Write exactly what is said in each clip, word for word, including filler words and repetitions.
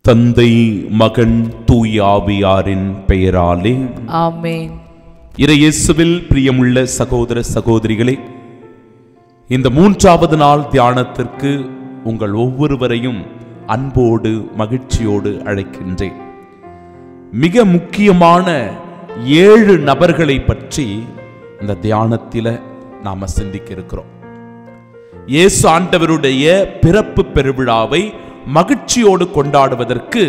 தந்தை, மகன், தூய ஆவியாரின் பெயராலே ஆமென். இறையேசுவில் பிரியமுள்ள சகோதர சகோதரிகளே, இந்த மூன்றாவது நாள் தியானத்திற்கு உங்கள் ஒவ்வொருவரையும் அன்போடு மகிழ்ச்சியோடு அழைக்கின்றேன். மிக முக்கியமான ஏழு நபர்களை பற்றி இந்த தியானத்தில் நாம சிந்திக்க இருக்கிறோம். இயேசு ஆண்டவருடைய பிறப்பு பெருவிழாவை மகிழ்ச்சியோடு கொண்டாடுவதற்கு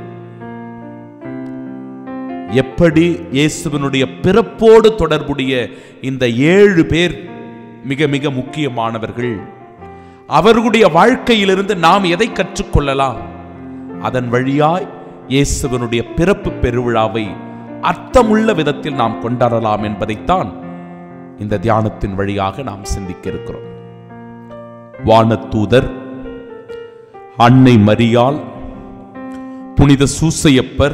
எப்படி இயேசுவினுடைய பிறப்போடு தொடர்புடைய இந்த ஏழு பேர் மிக மிக முக்கியமானவர்கள், அவர்களுடைய வாழ்க்கையிலிருந்து நாம் எதை கற்றுக்கொள்ளலாம், அதன் வழியாய் இயேசுவினுடைய பிறப்பு பெருவிழாவை அர்த்தமுள்ள விதத்தில் நாம் கொண்டாடலாம் என்பதைத்தான் இந்த தியானத்தின் வழியாக நாம் சிந்திக்க இருக்கிறோம். வானதூதர், அன்னை மரியாள், புனித சூசையப்பர்,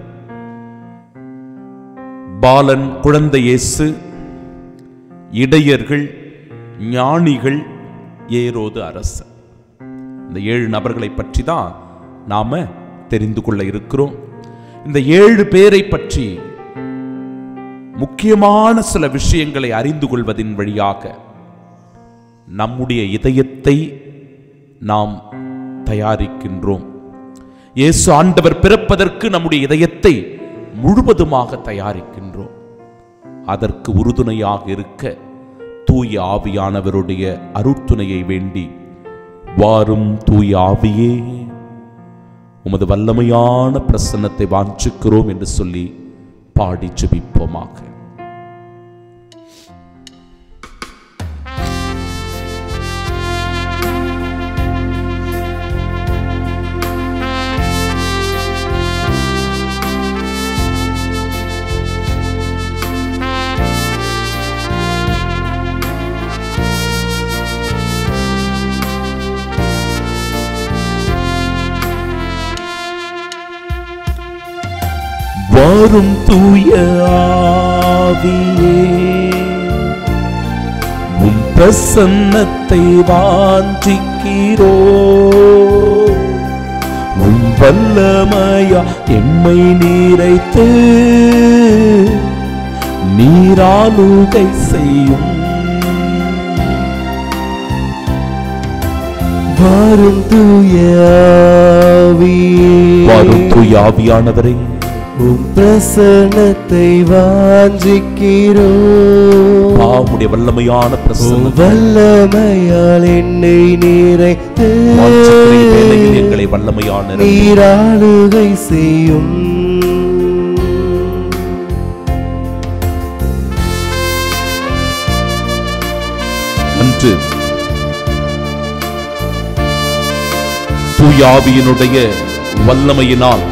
பாலன் குழந்தை இயேசு, இடையர்கள், ஞானிகள், ஏரோது அரசர். இந்த ஏழு நபர்களை பற்றி தான் நாம தெரிந்து கொள்ள இருக்கிறோம். இந்த ஏழு பேரை பற்றி முக்கியமான சில விஷயங்களை அறிந்து கொள்வதின் வழியாக நம்முடைய இதயத்தை நாம் தயாரிக்கின்றோம். இயேசு ஆண்டவர் பிறப்பதற்கு நம்முடைய இதயத்தை முழுவதுமாக தயாரிக்கின்றோம். அதற்கு உறுதுணையாக இருக்க தூய ஆவியானவருடைய அருட்துணையை வேண்டி, வாரும் தூய ஆவியே, உமது வல்லமையான பிரசன்னத்தை வாஞ்சிக்கிறோம் என்று சொல்லி பாடி ஜெபிப்போமாக. வாரும் தூய ஆவியே, உம் பிரசன்னத்தை வாஞ்சிக்கிறோ, உம் வல்லமையா எம்மை நிறைத்து நீராளுகை செய்யும். வாரும் தூய ஆவியே, வாரும் தூய ஆவியானவரே, உம் பிரசன்னத்தை வாஞ்சிக்கிறோம். உம்முடைய வல்லமையான பிரசன்னம் வல்லமையால் என்னை நிறைத்து வேளையில் எங்களை வல்லமையான நீராளுகை செய்யும். அன்று தூய ஆவியினுடைய வல்லமையினால்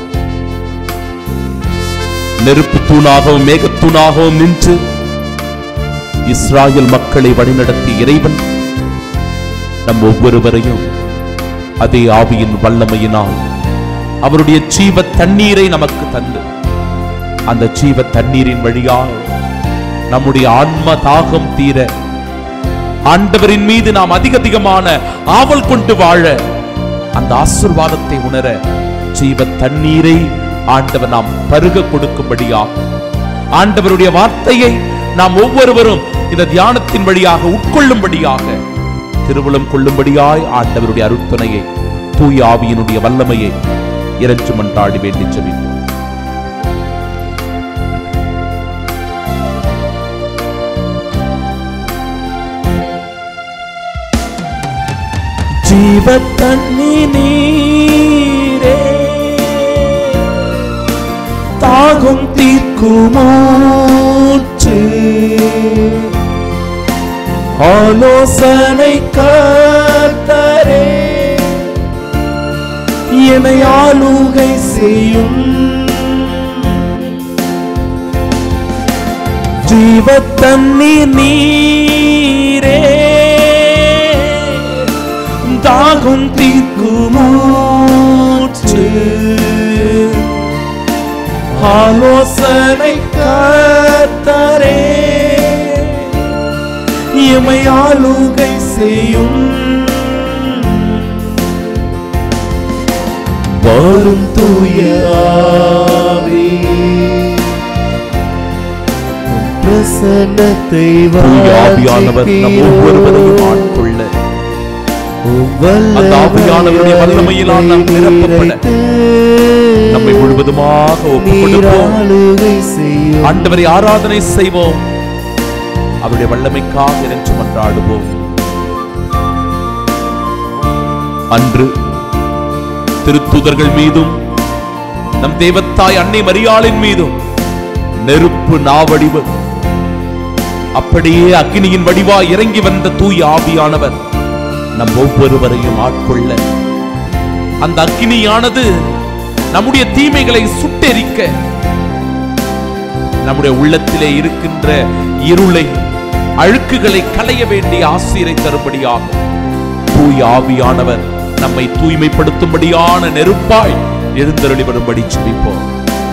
நெருப்பு தூணாகவும் மேகத்தூணாகவும் நின்று இஸ்ராயல் மக்களை வழிநடத்திய இறைவன் நம் ஒவ்வொருவரையும் அதே ஆவியின் வல்லமையினால் அவருடைய ஜீவ தண்ணீரை நமக்கு தந்து, அந்த ஜீவ தண்ணீரின் வழியால் நம்முடைய ஆன்ம தாகம் தீர, ஆண்டவரின் மீது நாம் அதிக அதிகமான ஆவல் கொண்டு வாழ, அந்த ஆசீர்வாதத்தை உணர ஜீவ தண்ணீரை ஆண்டவர் நாம் பருக கொடுக்கும்படியாக, ஆண்டவருடைய வார்த்தையை நாம் ஒவ்வொருவரும் இந்த தியானத்தின் வழியாக உட்கொள்ளும்படியாக, திருவுளம் கொள்ளும்படியாய் ஆண்டவருடைய அருட்துணையை, தூய ஆவியினுடைய வல்லமையை இறைஞ்சு மன்றாடி வேண்டி ஜெபிப்போம். ஜீவ தண்ணீரே, தாகம் தீர்க்குமூற்று, ஆலோசனை கர்த்தரே, என்னை ஆளுகை செய்யும். ஜீவ தண்ணீர் நீரே, தாகம் தீர்க்குமூற்று, ஆலோசனை கர்த்தரே, எம்மை ஆளுகை செய்யும். வாரும் தூய ஆவியே, பிரசன்னத்தை தூய ஆவியானவர் நம் ஒவ்வொருவரையும் ஆட்கொள்ள, அந்த ஆவியானவருடைய வல்லமையினால் நாம் நிரப்பப்பட நம்மை முழுவதுமாக ஒப்புக்கொடுப்போம். ஆண்டவரை ஆராதனை செய்வோம், அவருடைய வல்லமைக்காக இறைஞ்சி மன்றாடுவோம். அன்று திருத்தூதர்கள் மீதும் நம் தேவத்தாய் அன்னை மரியாளின் மீதும் நெருப்பு நாவடிவு, அப்படியே அக்னியின் வடிவா இறங்கி வந்த தூய ஆவியானவர் நம் ஒவ்வொருவரையும் ஆட்கொள்ள, அந்த அக்னியானது நம்முடைய தீமைகளை சுட்டெரிக்க, நம்முடைய உள்ளத்திலே இருக்கின்ற இருளை, அழுக்குகளை களைய வேண்டிய ஆசீரை தரும்படியாக தூய ஆவியானவர் நம்மை தூய்மைப்படுத்தும்படியான நெருப்பாய் எழுந்தருளி வரும்படி ஜெபிப்போம்.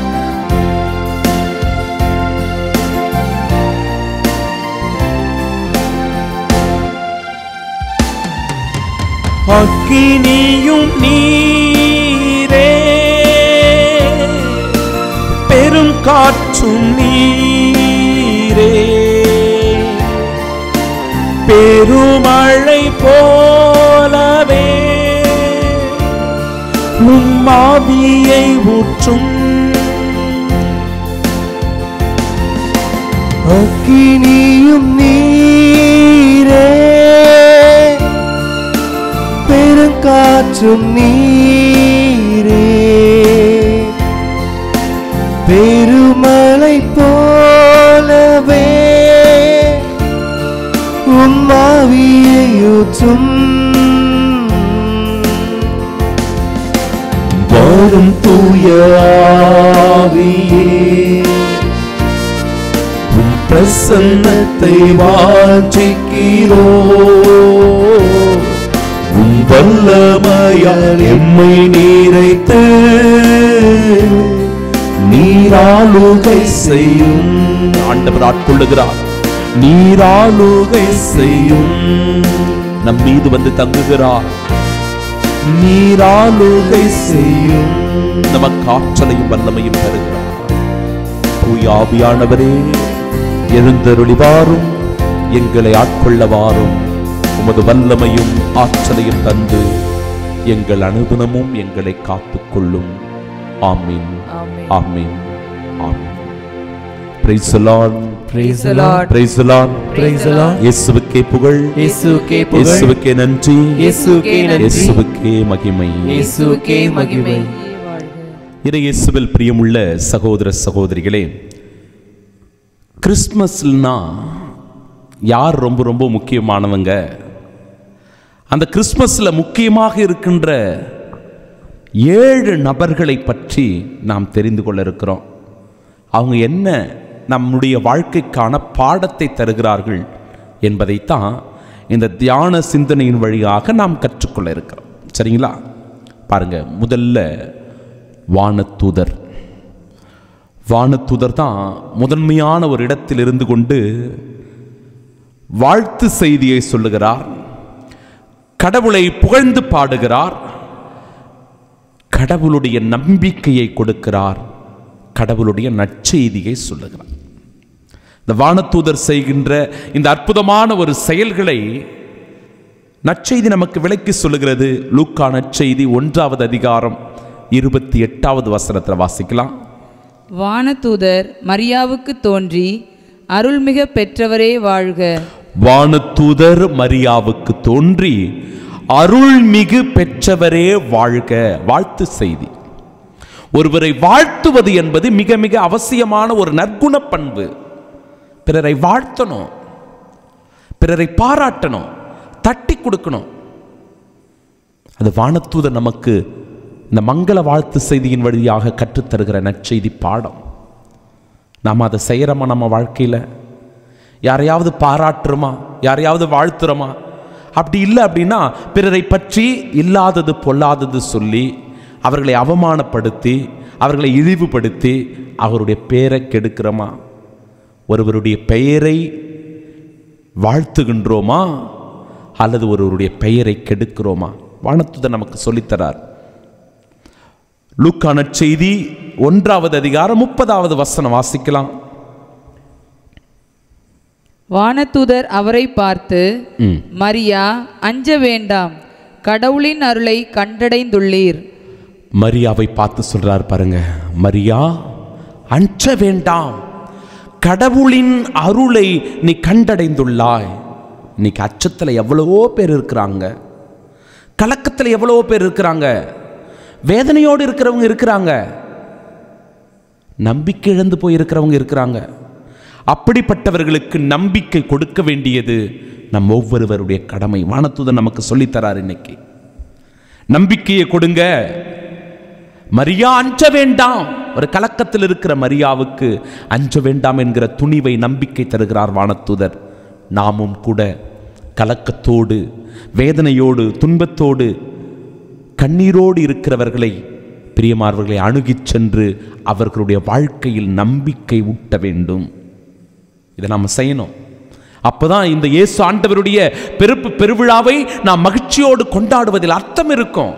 அக்கினியும் நீரே, பெரும் காற்றும் நீரே, பெருமழை போலவே உம் ஆவியை ஊற்றும். அக்கினியும் நீரே, பெருங்காற்றும் நீரே, பெருமழை போலவே உம் ஆவியை ஊற்றும். வாரும் தூய ஆவியே, உம் பிரசன்னத்தை வாஞ்சிக்கிறோம். உம் வல்லமையால் எம்மை நீரைத்து நீராளுகை செய்யும். ஆண்டவர் ஆட்கொள்ளுகிறார், நீராளுகை செய்யும். நம் மீது வந்து தங்குகிறார், நீராளுகை செய்யும். நமக்கு ஆற்றலையும் வல்லமையும் தருகிறார். தூய ஆவியானவரே, எழுந்தருளி வாரும், எங்களை ஆட்கொள்ள வாரும். உமது வல்லமையும் ஆற்றலையும் தந்து எங்கள் அனுதினமும் எங்களை காத்துக் கொள்ளும். ஆமீன், ஆமீன், ஆமீன். Praise the Lord. Praise the Lord. Praise the Lord. Praise the Lord. இயேசுவுக்கே புகழ், இயேசுவுக்கே புகழ், இயேசுவுக்கே நன்றி, இயேசுவுக்கே நன்றி, இயேசுவுக்கே மகிமை, இயேசுவுக்கே மகிமை. இறை இயேசுவில் பிரியமுள்ள சகோதர சகோதரிகளே, கிறிஸ்மஸ்னா யார் ரொம்ப ரொம்ப முக்கியமானவங்க? அந்த கிறிஸ்மஸ்ல முக்கியமாக இருக்கின்ற ஏழு நபர்களை பற்றி நாம் தெரிந்து கொள்ள இருக்கிறோம். அவங்க என்ன நம்முடைய வாழ்க்கைக்கான பாடத்தை தருகிறார்கள் என்பதைத்தான் இந்த தியான சிந்தனையின் வழியாக நாம் கற்றுக்கொள்ள இருக்கிறோம். சரிங்களா? பாருங்க, முதல்ல வானதூதர். வானதூதர் தான் முதன்மையான ஒரு இடத்தில் இருந்து கொண்டு வாழ்த்து செய்தியை சொல்லுகிறார், கடவுளை புகழ்ந்து பாடுகிறார், கடவுளுடைய நம்பிக்கையை கொடுக்கிறார், கடவுளுடைய நற்செய்தியை சொல்லுகிறார். இந்த வானதூதர் செய்கின்ற இந்த அற்புதமான ஒரு செயல்களை நற்செய்தி நமக்கு விளக்கி சொல்லுகிறது. லூக்கா நற்செய்தி ஒன்றாவது அதிகாரம் இருபத்தி எட்டாவது வசனத்தில் வாசிக்கலாம். வானதூதர் மரியாவுக்கு தோன்றி, அருள்மிக பெற்றவரே வாழ்க. வானதூதர் மரியாவுக்கு தோன்றி, அருள்மிகு பெற்றவரே வாழ்க. வாழ்த்து செய்தி. ஒருவரை வாழ்த்துவது என்பது மிக மிக அவசியமான ஒரு நற்குண பண்பு. பிறரை வாழ்த்தணும், பிறரை பாராட்டணும், தட்டி கொடுக்கணும். அது வானதூதர் நமக்கு இந்த மங்கள வாழ்த்து செய்தியின் வழியாக கற்றுத்தருகிற நற்செய்தி பாடம். நாம் அதை செய்கிறோமா? நம்ம வாழ்க்கையில் யாரையாவது பாராட்டுறோமா? யாரையாவது வாழ்த்துறோமா? அப்படி இல்லை அப்படின்னா பிறரை பற்றி இல்லாதது பொல்லாதது சொல்லி அவர்களை அவமானப்படுத்தி அவர்களை இழிவுபடுத்தி அவருடைய பெயரை கெடுக்கிறோமா? ஒருவருடைய பெயரை வாழ்த்துகின்றோமா அல்லது ஒருவருடைய பெயரை கெடுக்கிறோமா? வானதூதர் நமக்கு சொல்லித்தரார். லூக்கா நற்செய்தி ஒன்றாவது அதிகாரம் முப்பதாவது வசனம் வாசிக்கலாம். வானதூதர் அவரை பார்த்து, மரியா, அஞ்ச வேண்டாம், கடவுளின் அருளை கண்டடைந்துள்ளீர். மரியாவை பார்த்து சொல்றார் பாருங்க, மரியா அஞ்ச வேண்டாம், கடவுளின் அருளை நீ கண்டடைந்துள்ளாய். இன்னைக்கு அச்சத்தில் எவ்வளவோ பேர் இருக்கிறாங்க, கலக்கத்தில் எவ்வளவோ பேர் இருக்கிறாங்க, வேதனையோடு இருக்கிறவங்க இருக்கிறாங்க, நம்பிக்கை இழந்து போய் இருக்கிறவங்க இருக்கிறாங்க. அப்படிப்பட்டவர்களுக்கு நம்பிக்கை கொடுக்க வேண்டியது நம் ஒவ்வொருவருடைய கடமை. வானதூதன் நமக்கு சொல்லித்தரார் இன்னைக்கு. நம்பிக்கையை கொடுங்க. மரியா அஞ்ச வேண்டாம். ஒரு கலக்கத்தில் இருக்கிற மரியாவுக்கு அஞ்ச வேண்டாம் என்கிற துணிவை, நம்பிக்கை தருகிறார் வானதூதர். நாமும் கூட கலக்கத்தோடு, வேதனையோடு, துன்பத்தோடு, கண்ணீரோடு இருக்கிறவர்களை, பிரியமானவர்களை அணுகிச் சென்று அவர்களுடைய வாழ்க்கையில் நம்பிக்கை ஊட்ட வேண்டும். இதை நாம் செய்யணும். அப்பதான் இந்த இயேசு ஆண்டவருடைய பிறப்பு பெருவிழாவை நாம் மகிழ்ச்சியோடு கொண்டாடுவதில் அர்த்தம் இருக்கும்.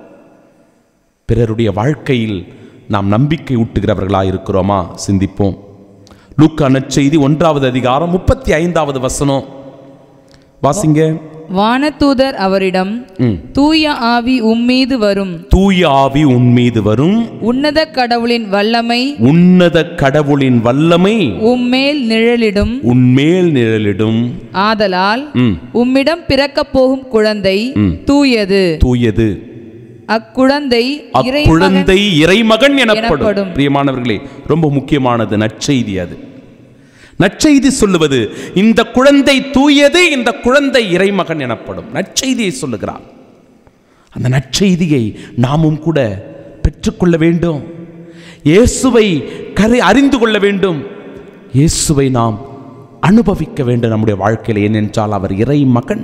பிறருடைய வாழ்க்கையில் நாம் நம்பிக்கை ஊட்டுகிறவர்களாக இருக்கிறோமா? சிந்திப்போம். லூக்கா நற்செய்தி ஒன்றாவது அதிகாரம் முப்பத்தி ஐந்தாவது வசனம் வாசிங்க. வானதூதர் அவரிடம், தூய ஆவி உம்மீது வரும், தூய ஆவி உன்மீது வரும், உன்னத கடவுளின் வல்லமை, உன்னத கடவுளின் வல்லமை உம்மேல் நிழலிடும், உன்மேல் நிழலிடும். ஆதலால் உம்மிடம் பிறக்கப் போகும் குழந்தை தூயது, தூயது. அக்குழந்தை அக்குழந்தை இறைமகன் எனப்படும். பிரியமானவர்களே, ரொம்ப முக்கியமானது நற்செய்தி. அது நற்செய்தி சொல்லுவது, இந்த குழந்தை தூயது, இந்த குழந்தை இறைமகன் எனப்படும். நற்செய்தியை சொல்லுகிறார். அந்த நற்செய்தியை நாமும் கூட பெற்றுக்கொள்ள வேண்டும். இயேசுவை கரை அறிந்து கொள்ள வேண்டும். இயேசுவை நாம் அனுபவிக்க வேண்டும் நம்முடைய வாழ்க்கையில். ஏனென்றால் அவர் இறைமகன்.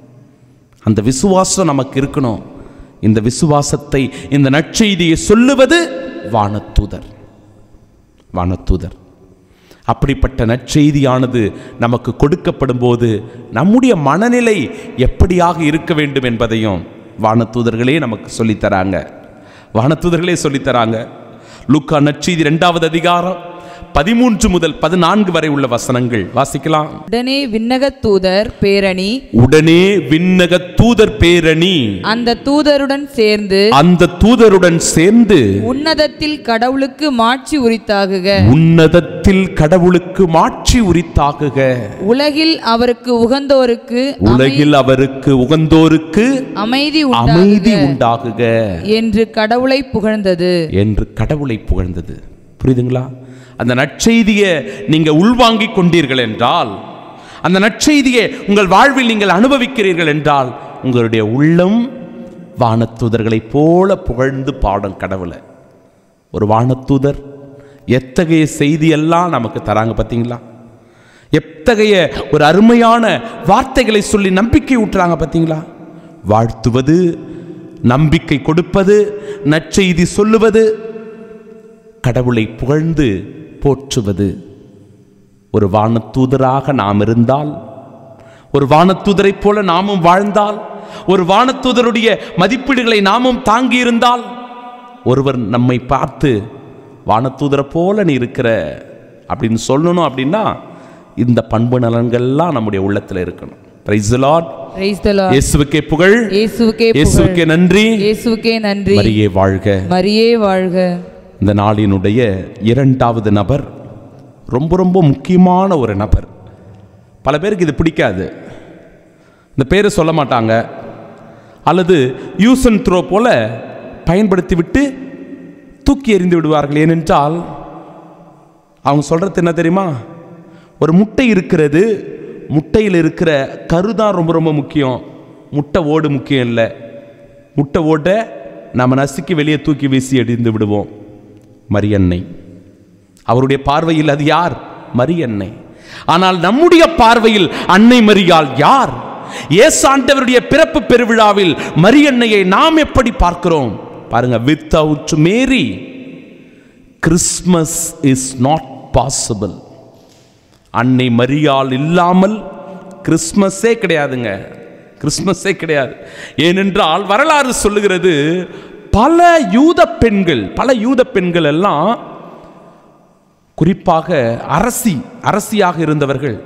அந்த விசுவாசம் நமக்கு இருக்கணும். இந்த விசுவாசத்தை, இந்த நற்செய்தியை சொல்லுவது வானதூதர். வானதூதர் அப்படிப்பட்ட நற்செய்தியானது நமக்கு கொடுக்கப்படும் போது நம்முடைய மனநிலை எப்படியாக இருக்க வேண்டும் என்பதையும் வானதூதர்களே நமக்கு சொல்லித்தராங்க. வானதூதர்களே சொல்லித்தராங்க. லூக்கா நற்செய்தி இரண்டாவது அதிகாரம் பதிமூன்று முதல் பதினான்கு வரை உள்ள வசனங்கள் வாசிக்கலாம். உடனே விண்ணக தூதர் பேரணி, உடனே விண்ணக தூதர் பேரணி அந்த தூதருடன் சேர்ந்து, அந்த தூதருடன் சேர்ந்து உன்னதத்தில் கடவுளுக்கு மாட்சி உரித்தாகுக, உன்னதத்தில் கடவுளுக்கு மாட்சி உரித்தாகுக, உலகில் அவருக்கு உகந்தோருக்கு, உலகில் அவருக்கு உகந்தோருக்கு அமைதி அமைதி உண்டாகுக என்று கடவுளை புகழ்ந்தது, என்று கடவுளை புகழ்ந்தது. புரியுதுங்களா? அந்த நற்செய்தியை நீங்க உள்வாங்கிக் கொண்டீர்கள் என்றால், அந்த நற்செய்தியை உங்கள் வாழ்வில் நீங்கள் அனுபவிக்கிறீர்கள் என்றால், உங்களுடைய உள்ளம் வானதூதர்களைப் போல புகழ்ந்து பாடும் கடவுளை. ஒரு வானதூதர் எத்தகைய செய்தியெல்லாம் நமக்கு தராங்க பார்த்தீங்களா? எத்தகைய ஒரு அருமையான வார்த்தைகளை சொல்லி நம்பிக்கை ஊட்டுறாங்க பார்த்தீங்களா? வாழ்த்துவது, நம்பிக்கை கொடுப்பது, நற்செய்தி சொல்லுவது, கடவுளை புகழ்ந்து போற்றுவது. ஒரு வானதூதராக நாம் இருந்தால், ஒரு வானதூதரைப் போல நாமும் வாழ்ந்தால், ஒரு வானதூதருடைய மதிப்பீடுகளை நாமும் தாங்கி இருந்தால், ஒருவர் நம்மை பார்த்து வானதூதரை போல நீ இருக்கிற அப்படின்னு சொல்லணும் அப்படின்னா, இந்த பண்பு நலன்கள்லாம் நம்முடைய உள்ளத்தில் இருக்கணும். Praise the lord. Praise the lord. இயேசுவுக்கே புகழ். இயேசுவுக்கே புகழ். இயேசுவுக்கே நன்றி. இயேசுவுக்கே நன்றி. மரியே வாழ்க. மரியே வாழ்க. இந்த நாளினுடைய இரண்டாவது நபர் ரொம்ப ரொம்ப முக்கியமான ஒரு நபர். பல பேருக்கு இது பிடிக்காது, இந்த பேரை சொல்ல மாட்டாங்க, அல்லது யூஸ் அண்ட் த்ரோ போல பயன்படுத்தி விட்டு தூக்கி எறிந்து விடுவார்கள். ஏனென்றால் அவங்க சொல்கிறது என்ன தெரியுமா? ஒரு முட்டை இருக்கிறது, முட்டையில் இருக்கிற கரு தான் ரொம்ப ரொம்ப முக்கியம், முட்டை ஓடு முக்கியம் இல்லை. முட்டை ஓட்டை நம்ம நசுக்கி வெளியே தூக்கி வீசி எறிந்து விடுவோம். மரியன்னை, அவருடைய பார்வையில் அது யார்? மரியன்னை. ஆனால் நம்முடைய பார்வையில் அன்னை மரியாள் யார்? இயேசு ஆண்டவருடைய பிறப்பு பெருவிழாவில் மரியன்னையை நாம் எப்படி பார்க்கிறோம் பாருங்க. Without Mary Christmas is not possible. அன்னை மரியாள் இல்லாமல் கிறிஸ்மஸே கிடையாதுங்க. கிறிஸ்மஸே கிடையாது. ஏனென்றால் வரலாறு சொல்லுகிறது, பல யூத பெண்கள் பல யூத பெண்கள் எல்லாம் குறிப்பாக அரசி அரசியாக இருந்தவர்கள்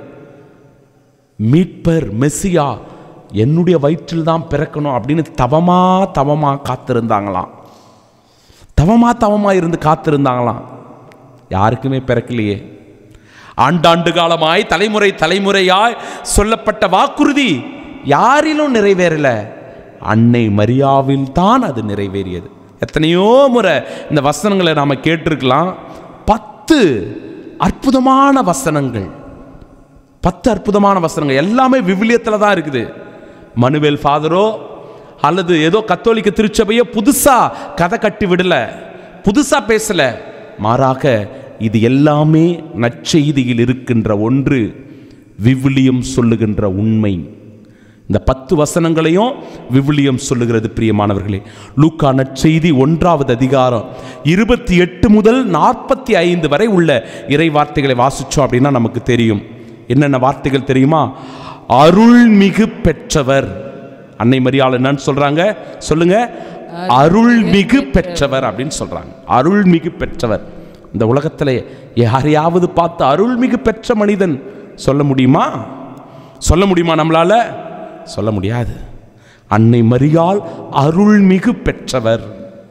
மீட்பர் மெசியா என்னுடைய வயிற்றில் தான் பிறக்கணும் அப்படின்னு தவமா தவமா காத்திருந்தாங்களாம். தவமா தவமா இருந்து காத்திருந்தாங்களாம். யாருக்குமே பிறக்கலையே. ஆண்டாண்டு காலமாய் தலைமுறை தலைமுறையாய் சொல்லப்பட்ட வாக்குறுதி யாரிலும் நிறைவேறல. அன்னை மரியாவில் தான் அது நிறைவேறியது. எத்தனையோ முறை இந்த வசனங்களை நாம கேட்டிருக்கலாம். பத்து அற்புதமான வசனங்கள், பத்து அற்புதமான வசனங்கள் எல்லாமே விவிலியத்தில் தான் இருக்குது. மனுவேல் ஃபாதரோ அல்லது ஏதோ கத்தோலிக்க திருச்சபையோ புதுசா கதை கட்டி விடல, புதுசா பேசல. மாறாக இது எல்லாமே நற்செய்தியில் இருக்கின்ற ஒன்று, விவிலியம் சொல்லுகின்ற உண்மை. இந்த பத்து வசனங்களையும் விவிலியம் சொல்லுகிறது. பிரியமானவர்களே, லூக்கா நற்செய்தி ஒன்றாவது அதிகாரம் இருபத்தி எட்டு முதல் நாற்பத்தி ஐந்து வரை உள்ள இறை வார்த்தைகளை வாசிச்சோம் அப்படின்னா நமக்கு தெரியும். என்னென்ன வார்த்தைகள் தெரியுமா? அருள்மிகு பெற்றவர். அன்னை மரியாள் என்னன்னு சொல்றாங்க சொல்லுங்க? அருள்மிகு பெற்றவர் அப்படின்னு சொல்றாங்க. அருள்மிகு பெற்றவர். இந்த உலகத்தில் யாரையாவது பார்த்து அருள்மிகு பெற்ற மனிதன் சொல்ல முடியுமா? சொல்ல முடியுமா? நம்மளால சொல்ல முடியாது. அன்னை மரியாள் அருள்மிகு பெற்றவர்.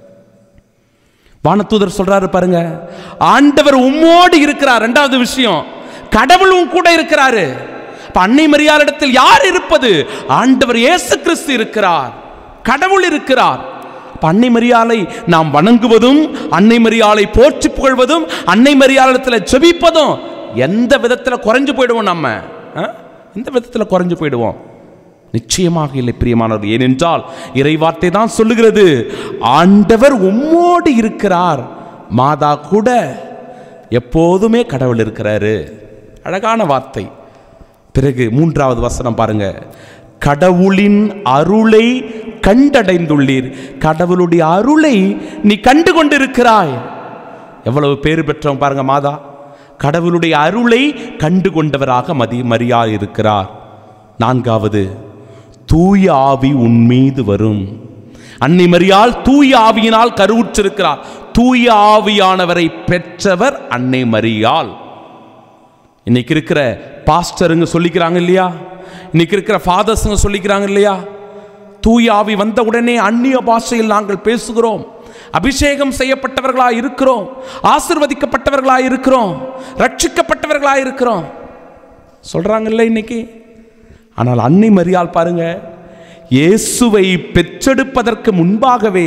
வானதூதர் சொல்றாரு பாருங்க, ஆண்டவர் உம்மோடு இருக்கிறார். இரண்டாவது விஷயம், கடவுளும் கூட இருக்கிறாரு. அன்னை மரியாளிடத்தில் யார் இருப்பது? ஆண்டவர் இயேசு கிறிஸ்து இருக்கிறார், கடவுள் இருக்கிறார். அன்னை மரியாளை நாம் வணங்குவதும், அன்னை மரியாளை போற்றி புகழ்வதும், அன்னை மரியாளிடத்தில் ஜெபிப்பதும் எந்த விதத்தில் குறைஞ்சு போயிடுவோம்? நம்ம எந்த விதத்தில் குறைஞ்சு போயிடுவோம்? நிச்சயமாக இல்லை பிரியமானவர். ஏனென்றால் இறைவார்த்தை தான் சொல்லுகிறது, ஆண்டவர் உம்மோடு இருக்கிறார். மாதா கூட எப்போதுமே கடவுள் இருக்கிறாரு. அழகான வார்த்தை. பிறகு மூன்றாவது வசனம் பாருங்க, கடவுளின் அருளை கண்டடைந்துள்ளீர். கடவுளுடைய அருளை நீ கண்டு கொண்டிருக்கிறாய். எவ்வளவு பேறு பெற்றவங்க பாருங்க மாதா. கடவுளுடைய அருளை கண்டு கொண்டவராக மதி மரியா இருக்கிறார். நான்காவது, தூய ஆவி உன் மீது வரும். அன்னை மரியாள் தூய ஆவியினால் கருவுற்றிருக்கிறார். தூய ஆவியானவரை பெற்றவர் அன்னை மரியாள். இன்னைக்கு இருக்கிற பாஸ்டருங்க சொல்லிக்கிறாங்க இல்லையா, இன்னைக்கு இருக்கிற ஃபாதர்ஸுங்க சொல்லிக்கிறாங்க இல்லையா, தூய ஆவி வந்த உடனே அந்நிய பாஷையில் நாங்கள் பேசுகிறோம், அபிஷேகம் செய்யப்பட்டவர்களாக இருக்கிறோம், ஆசீர்வதிக்கப்பட்டவர்களாக இருக்கிறோம், ரட்சிக்கப்பட்டவர்களாக இருக்கிறோம் சொல்றாங்கல்ல இன்னைக்கு. ஆனால் அன்னை மரியாள் பாருங்க, இயேசுவை பெற்றெடுப்பதற்கு முன்பாகவே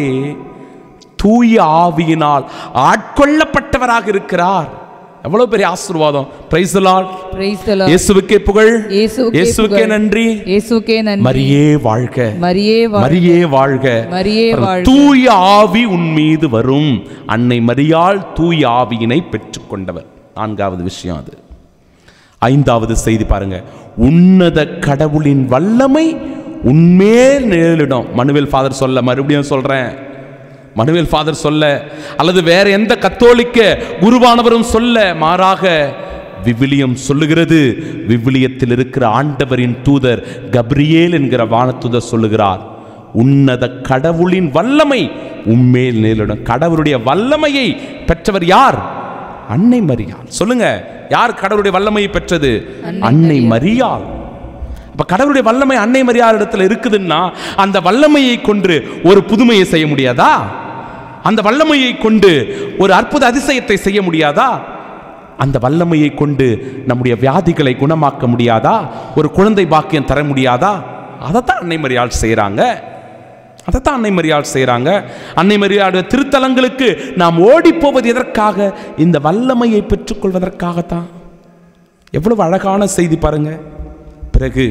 தூய ஆவியினால் ஆட்கொள்ளப்பட்டவராக இருக்கிறார். எவ்வளவு பெரிய ஆசீர்வாதம். Praise the lord. Praise the lord. இயேசுவுக்கே புகழ். இயேசுவுக்கே நன்றி. இயேசுவுக்கே நன்றி. மரியே வாழ்க. மரியே வாழ்க. மரியே வாழ்க. மரியே வாழ்க. தூய ஆவி உன் மீது வரும். அன்னை மரியாள் தூய ஆவியினை பெற்றுக்கொண்டவர். நான்காவது விஷயம் அது. ஐந்தாவது செய்தி பாருங்க, உன்னத கடவுளின் வல்லமை உன்மேல் நிழலிடும். மனுவேல் ஃபாதர் சொல்ல, மறுபடியும் சொல்றேன், மனுவேல் ஃபாதர் சொல்ல அல்லது வேற எந்த கத்தோலிக்க குருவானவரும் சொல்ல, மாறாக விவிலியம் சொல்லுகிறது. விவிலியத்தில் இருக்கிற ஆண்டவரின் தூதர் கப்ரியேல் என்கிற வானதூதர் சொல்லுகிறார், உன்னத கடவுளின் வல்லமை உம்மேல் நிழலிடும். கடவுளுடைய வல்லமையை பெற்றவர் யார்? அன்னை மரியாள். சொல்லுங்க, யார் கடவுளுடைய வல்லமையை பெற்றது? அன்னை மரியாள். அப்ப கடவுளுடைய வல்லமை அன்னை மரியாள் இடத்துல இருக்குதுன்னா அந்த வல்லமையை கொண்டு ஒரு புதுமையை செய்ய முடியாதா? அந்த வல்லமையை கொண்டு ஒரு அற்புத அதிசயத்தை செய்ய முடியாதா? அந்த வல்லமையை கொண்டு நம்முடைய வியாதிகளை குணமாக்க முடியாதா? ஒரு குழந்தை பாக்கியம் தர முடியாதா? அதைத்தான் அன்னை மரியாள் செய்யறாங்க. அதைத்தான் அன்னை மரியாள் செய்யறாங்க. அன்னை மரியாளுடைய திருத்தலங்களுக்கு நாம் ஓடி போவது எதற்காக? இந்த வல்லமையை பெற்றுக்கொள்வதற்காகத்தான். எவ்வளவு அழகான செய்தி பாருங்க. பிறகு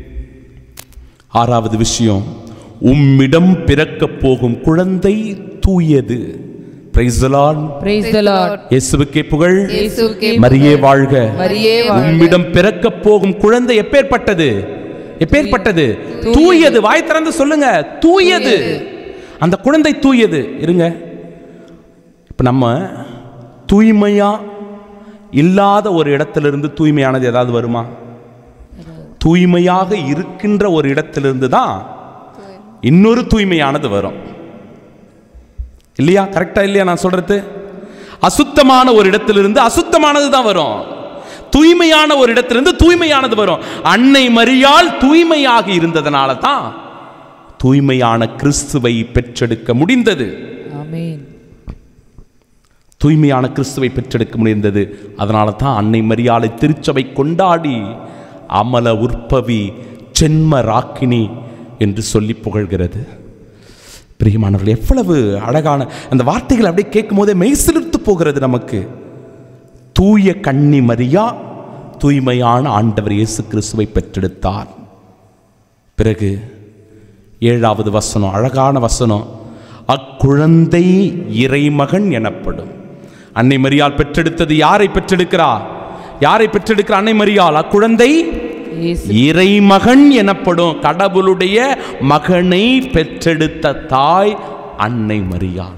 ஆறாவது விஷயம், உம்மிடம் பிறக்க போகும் குழந்தை தூயது. Praise the lord. Praise the lord. இயேசுவுக்கே புகழ். இயேசுவுக்கே மரியே வாழ்க. மரியே வாழ்க. உம்மிடம் பிறக்க போகும் குழந்தை எப்பேற்பட்டது? எப்பேற்பட்டது? தூயது. வாய் திறந்து சொல்லுங்க, தூயது. அந்த குழந்தை தூயது. இருங்க, இப்ப நம்ம தூய்மையா இல்லாத ஒரு இடத்திலிருந்து தூய்மையானது ஏதாவது வருமா? தூய்மையாக இருக்கின்ற ஒரு இடத்திலிருந்து தான் இன்னொரு தூய்மையானது வரும். இல்லையா? கரெக்டா இல்லையா நான் சொல்றது? அசுத்தமான ஒரு இடத்திலிருந்து அசுத்தமானது தான் வரும், தூய்மையான ஒரு இடத்திலிருந்து தூய்மையானது வரும். அன்னை மரியாள் தூய்மையாக இருந்ததனால தான் தூய்மையான கிறிஸ்துவை பெற்றெடுக்க முடிந்தது. ஆமென். தூய்மையான கிறிஸ்துவை பெற்றெடுக்க முடிந்தது. அதனால தான் அன்னை மரியாளை திருச்சபை கொண்டாடி அமல உற்பவி சென்ம ராக்கினி என்று சொல்லி புகழ்கிறது. பிரியமானவர்கள், எவ்வளவு அழகான அந்த வார்த்தைகள் அப்படியே கேட்கும் போதே மெய்சிலிர்த்து போகிறது நமக்கு. தூய கன்னி மரியா தூய்மையான ஆண்டவர் இயேசு கிறிஸ்துவை பெற்றெடுத்தார். பிறகு ஏழாவது வசனம், அழகான வசனம், அக்குழந்தை இறைமகன் எனப்படும். அன்னை மரியாள் பெற்றெடுத்தது யாரை பெற்றெடுக்கிறார்? யாரை பெற்றெடுக்கிறார் அன்னை மரியாள்? அக்குழந்தை இறைமகன் எனப்படும். கடவுளுடைய மகனை பெற்றெடுத்த தாய் அன்னை மரியாள்.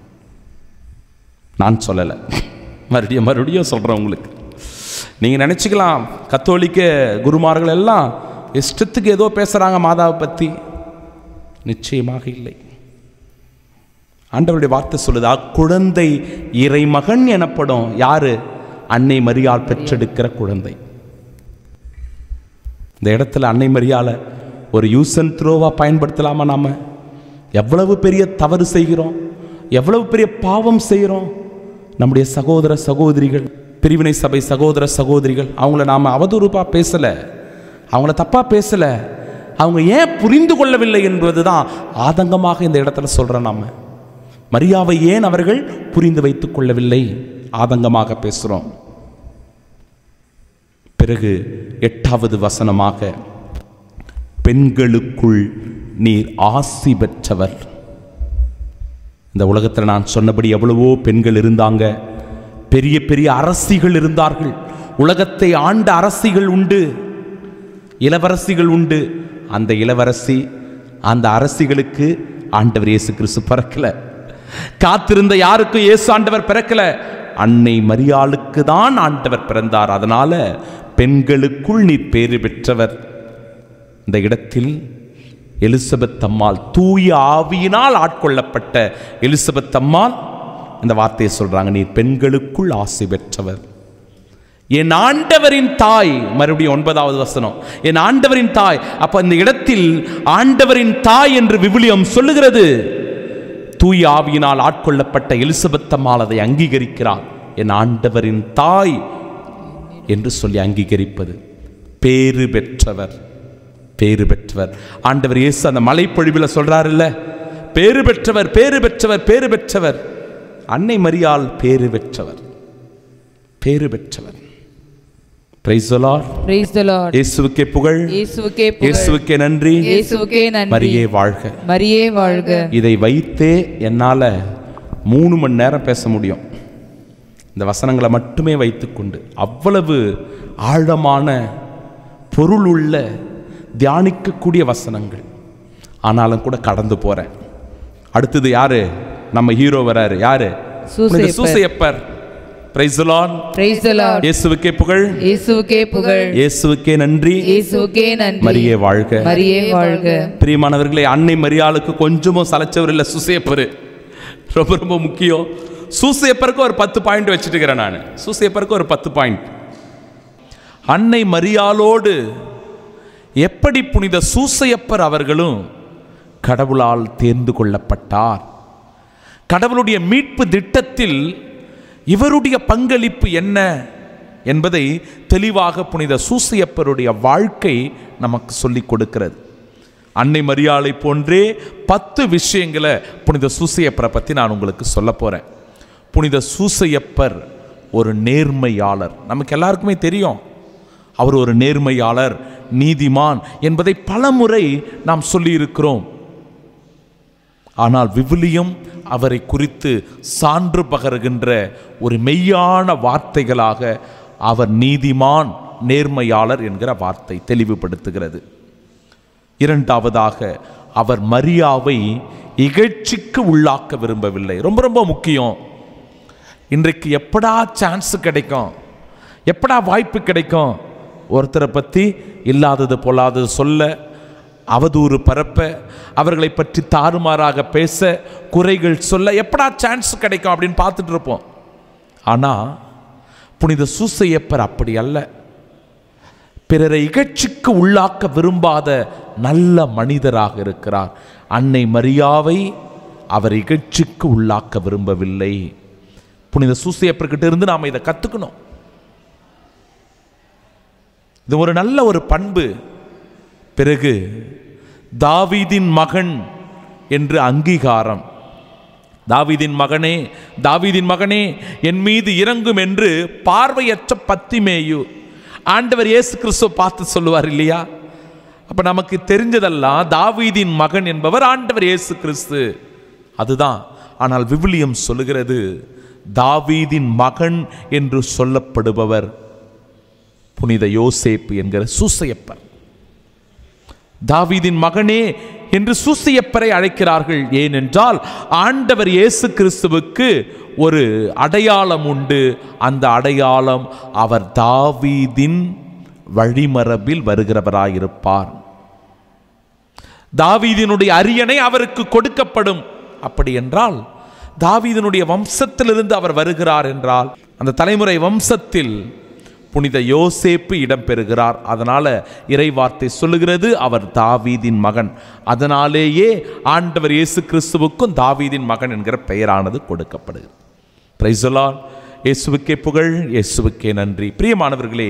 நான் சொல்லலை, மறுபடியும் மறுபடியும் சொல்றேன் உங்களுக்கு. நீங்க நினைச்சுக்கலாம் கத்தோலிக்க குருமார்கள் எல்லாம் இஷ்டத்துக்கு ஏதோ பேசுறாங்க மாதாவை பத்தி. நிச்சயமாக இல்லை. ஆண்டவருடைய வார்த்தை சொல்லுது, அக்குழந்தை இறைமகன் எனப்படும். யாரு? அன்னை மரியாள் பெற்றெடுக்கிற குழந்தை. இந்த இடத்துல அன்னை மரியாளை ஒரு யூஸ் அண்ட் த்ரோவா பயன்படுத்தலாமா? நாம எவ்வளவு பெரிய தவறு செய்கிறோம், எவ்வளவு பெரிய பாவம் செய்கிறோம். நம்முடைய சகோதர சகோதரிகள், பிரிவினை சபை சகோதர சகோதரிகள், அவங்கள நாம அவதூறுப்பா பேசல, அவங்கள தப்பா பேசல. அவங்க ஏன் புரிந்து கொள்ளவில்லை என்பதுதான் ஆதங்கமாக இந்த இடத்துல சொல்றோம். நாம மரியாவை ஏன் அவர்கள் புரிந்து வைத்துக் கொள்ளவில்லை ஆதங்கமாக பேசுறோம். பிறகு எட்டாவது வசனமாக, பெண்களுக்குள் நீர் ஆசி பெற்றவர். இந்த உலகத்தில் நான் சொன்னபடி எவ்வளவோ பெண்கள் இருந்தாங்க, பெரிய பெரிய அரசிகள் இருந்தார்கள், உலகத்தை ஆண்ட அரசிகள் உண்டு, இளவரசிகள் உண்டு. அந்த இளவரசி அந்த அரசிகளுக்கு ஆண்டவர் இயேசு கிறிஸ்து பிறக்கல. காத்திருந்த யாருக்கும் இயேசு ஆண்டவர் பிறக்கல, அன்னை மரியாளுக்கு தான் ஆண்டவர் பிறந்தார். அதனால பெண்களுக்குள் நீர் பேறு பெற்றவர். இந்த இடத்தில் எலிசபெத் அம்மாள், தூய ஆவியினால் ஆட்கொள்ளப்பட்ட எலிசபெத் அம்மாள் இந்த வார்த்தையை சொல்றாங்க, நீர் பெண்களுக்குள் ஆசி பெற்றவர். என் ஆண்டவரின் தாய். மறுபடியும் ஒன்பதாவது வசனம், என் ஆண்டவரின் தாய். அப்ப இந்த இடத்தில் ஆண்டவரின் தாய் என்று விவிலியம் சொல்லுகிறது. தூய ஆவியினால் ஆட்கொள்ளப்பட்ட எலிசபெத் அம்மாள் அதை அங்கீகரிக்கிறார். என் ஆண்டவரின் தாய் என்று சொல்லி அங்கீகரிப்பது. பேறு பெற்றவர், பேறு பெற்றவர். ஆண்டவர் இயேசு அந்த மலைப்பொழிவில் சொல்றாரு இல்ல, பேறு பெற்றவர், பேறு பெற்றவர், பேறு பெற்றவர். அன்னை மரியாள் பேறு பெற்றவர், பேறு பெற்றவர். Praise the Lord. Praise the Lord. இயேசுவுக்கே புகழ், இயேசுவுக்கே புகழ், இயேசுவுக்கே நன்றி, இயேசுவுக்கே நன்றி. மரியே வாழ்க, மரியே வாழ்க. இதை வைத்தே என்னால மூணு மணி நேரம் பேச முடியும். இந்த வசனங்களை மட்டுமே வைத்துக்கொண்டு அவ்வளவு ஆழமான பொருள் உள்ள தியானிக்கக்கூடிய வசனங்கள். ஆனாலும் கூட கடந்து போறேன். அடுத்தது யாரு? நம்ம ஹீரோ வராரு. யாரு? சூசையப்பர். Praise the Lord. Praise the Lord. இயேசுவுக்கே புகழ், இயேசுவுக்கே புகழ், இயேசுவுக்கே நன்றி, இயேசுவுக்கே நன்றி. மரியே வாழ்க, மரியே வாழ்க. பிரியமானவர்களே, அன்னை மரியாளுக்கு கொஞ்சமும் சலைச்சவர் இல்லை சூசையப்பர். ரொம்ப ரொம்ப முக்கியம். சூசையப்பருக்கு ஒரு பத்து பாயிண்ட் வச்சுட்டுக்கிறேன் நான். சூசையப்பருக்கு ஒரு பத்து பாயிண்ட். அன்னை மரியாளோடு எப்படி புனித சூசையப்பர் அவர்களும் கடவுளால் தேர்ந்து கொள்ளப்பட்டார். கடவுளுடைய மீட்பு திட்டத்தில் இவருடைய பங்களிப்பு என்ன என்பதை தெளிவாக புனித சூசையப்பருடைய வாழ்க்கை நமக்கு சொல்லிக் கொடுக்கிறது. அன்னை மரியாளை போன்றே பத்து விஷயங்களை புனித சூசையப்பரை பற்றி நான் உங்களுக்கு சொல்ல போகிறேன். புனித சூசையப்பர் ஒரு நேர்மையாளர். நமக்கு எல்லாருக்குமே தெரியும் அவர் ஒரு நேர்மையாளர், நீதிமான் என்பதை பல முறை நாம் சொல்லியிருக்கிறோம். ஆனால் விவிலியம் அவரை குறித்து சான்று பகருகின்ற ஒரு மெய்யான வார்த்தைகளாக அவர் நீதிமான், நேர்மையாளர் என்கிற வார்த்தை தெளிவுபடுத்துகிறது. இரண்டாவதாக, அவர் மரியாவை இகழ்ச்சிக்கு உள்ளாக்க விரும்பவில்லை. ரொம்ப ரொம்ப முக்கியம். இன்றைக்கு எப்படா சான்ஸ் கிடைக்கும், எப்படா வாய்ப்பு கிடைக்கும் ஒருத்தரை பற்றி இல்லாதது பொல்லாதது சொல்ல, அவதூறு பரப்ப, அவர்களை பற்றி தாறுமாறாக பேச, குறைகள் சொல்ல எப்படா சான்ஸ் கிடைக்கும் அப்படின்னு பார்த்துட்டு இருப்போம். ஆனால் புனித சூசையப்பர் அப்படி அல்ல. பிறரை இகழ்ச்சிக்கு உள்ளாக்க விரும்பாத நல்ல மனிதராக இருக்கிறார். அன்னை மரியாவை அவர் இகழ்ச்சிக்கு உள்ளாக்க விரும்பவில்லை. புனித சூசையப்பர்கிட்ட இருந்து நாம் இதை கற்றுக்கணும். இது ஒரு நல்ல ஒரு பண்பு. பிறகு தாவீதின் மகன் என்று அங்கீகாரம். தாவீதின் மகனே, தாவீதின் மகனே என் மீது இறங்கும் என்று பார்வையற்ற பத்திமேயு ஆண்டவர் இயேசு கிறிஸ்துவை பார்த்து சொல்லுவார் இல்லையா? அப்ப நமக்கு தெரிஞ்சதெல்லாம் தாவீதின் மகன் என்பவர் ஆண்டவர் இயேசு கிறிஸ்து, அதுதான். ஆனால் விவிலியம் சொல்லுகிறது தாவீதின் மகன் என்று சொல்லப்படுபவர் புனித யோசேப்பு என்கிற சூசையப்பர். தாவீதின் மகனே என்று சூசையப்பரை அழைக்கிறார்கள். ஏனென்றால் ஆண்டவர் இயேசு கிறிஸ்துவுக்கு ஒரு அடையாளம் உண்டு. அந்த அடையாளம் அவர் தாவீதின் வழிமரபில் வருகிறவராயிருப்பார். தாவீதினுடைய அரியணை அவருக்கு கொடுக்கப்படும். அப்படி என்றால் தாவீதினுடைய வம்சத்திலிருந்து அவர் வருகிறார் என்றால் அந்த தலைமுறை வம்சத்தில் புனித யோசேப்பு இடம்பெறுகிறார். அதனால இறைவார்த்தை சொல்லுகிறது அவர் தாவீதின் மகன். அதனாலேயே ஆண்டவர் இயேசு கிறிஸ்துவுக்கும் தாவீதின் மகன் என்கிற பெயரானது கொடுக்கப்படுகிறது. Praise the lord. இயேசுவுக்கே புகழ், இயேசுவுக்கே நன்றி. பிரியமானவர்களே,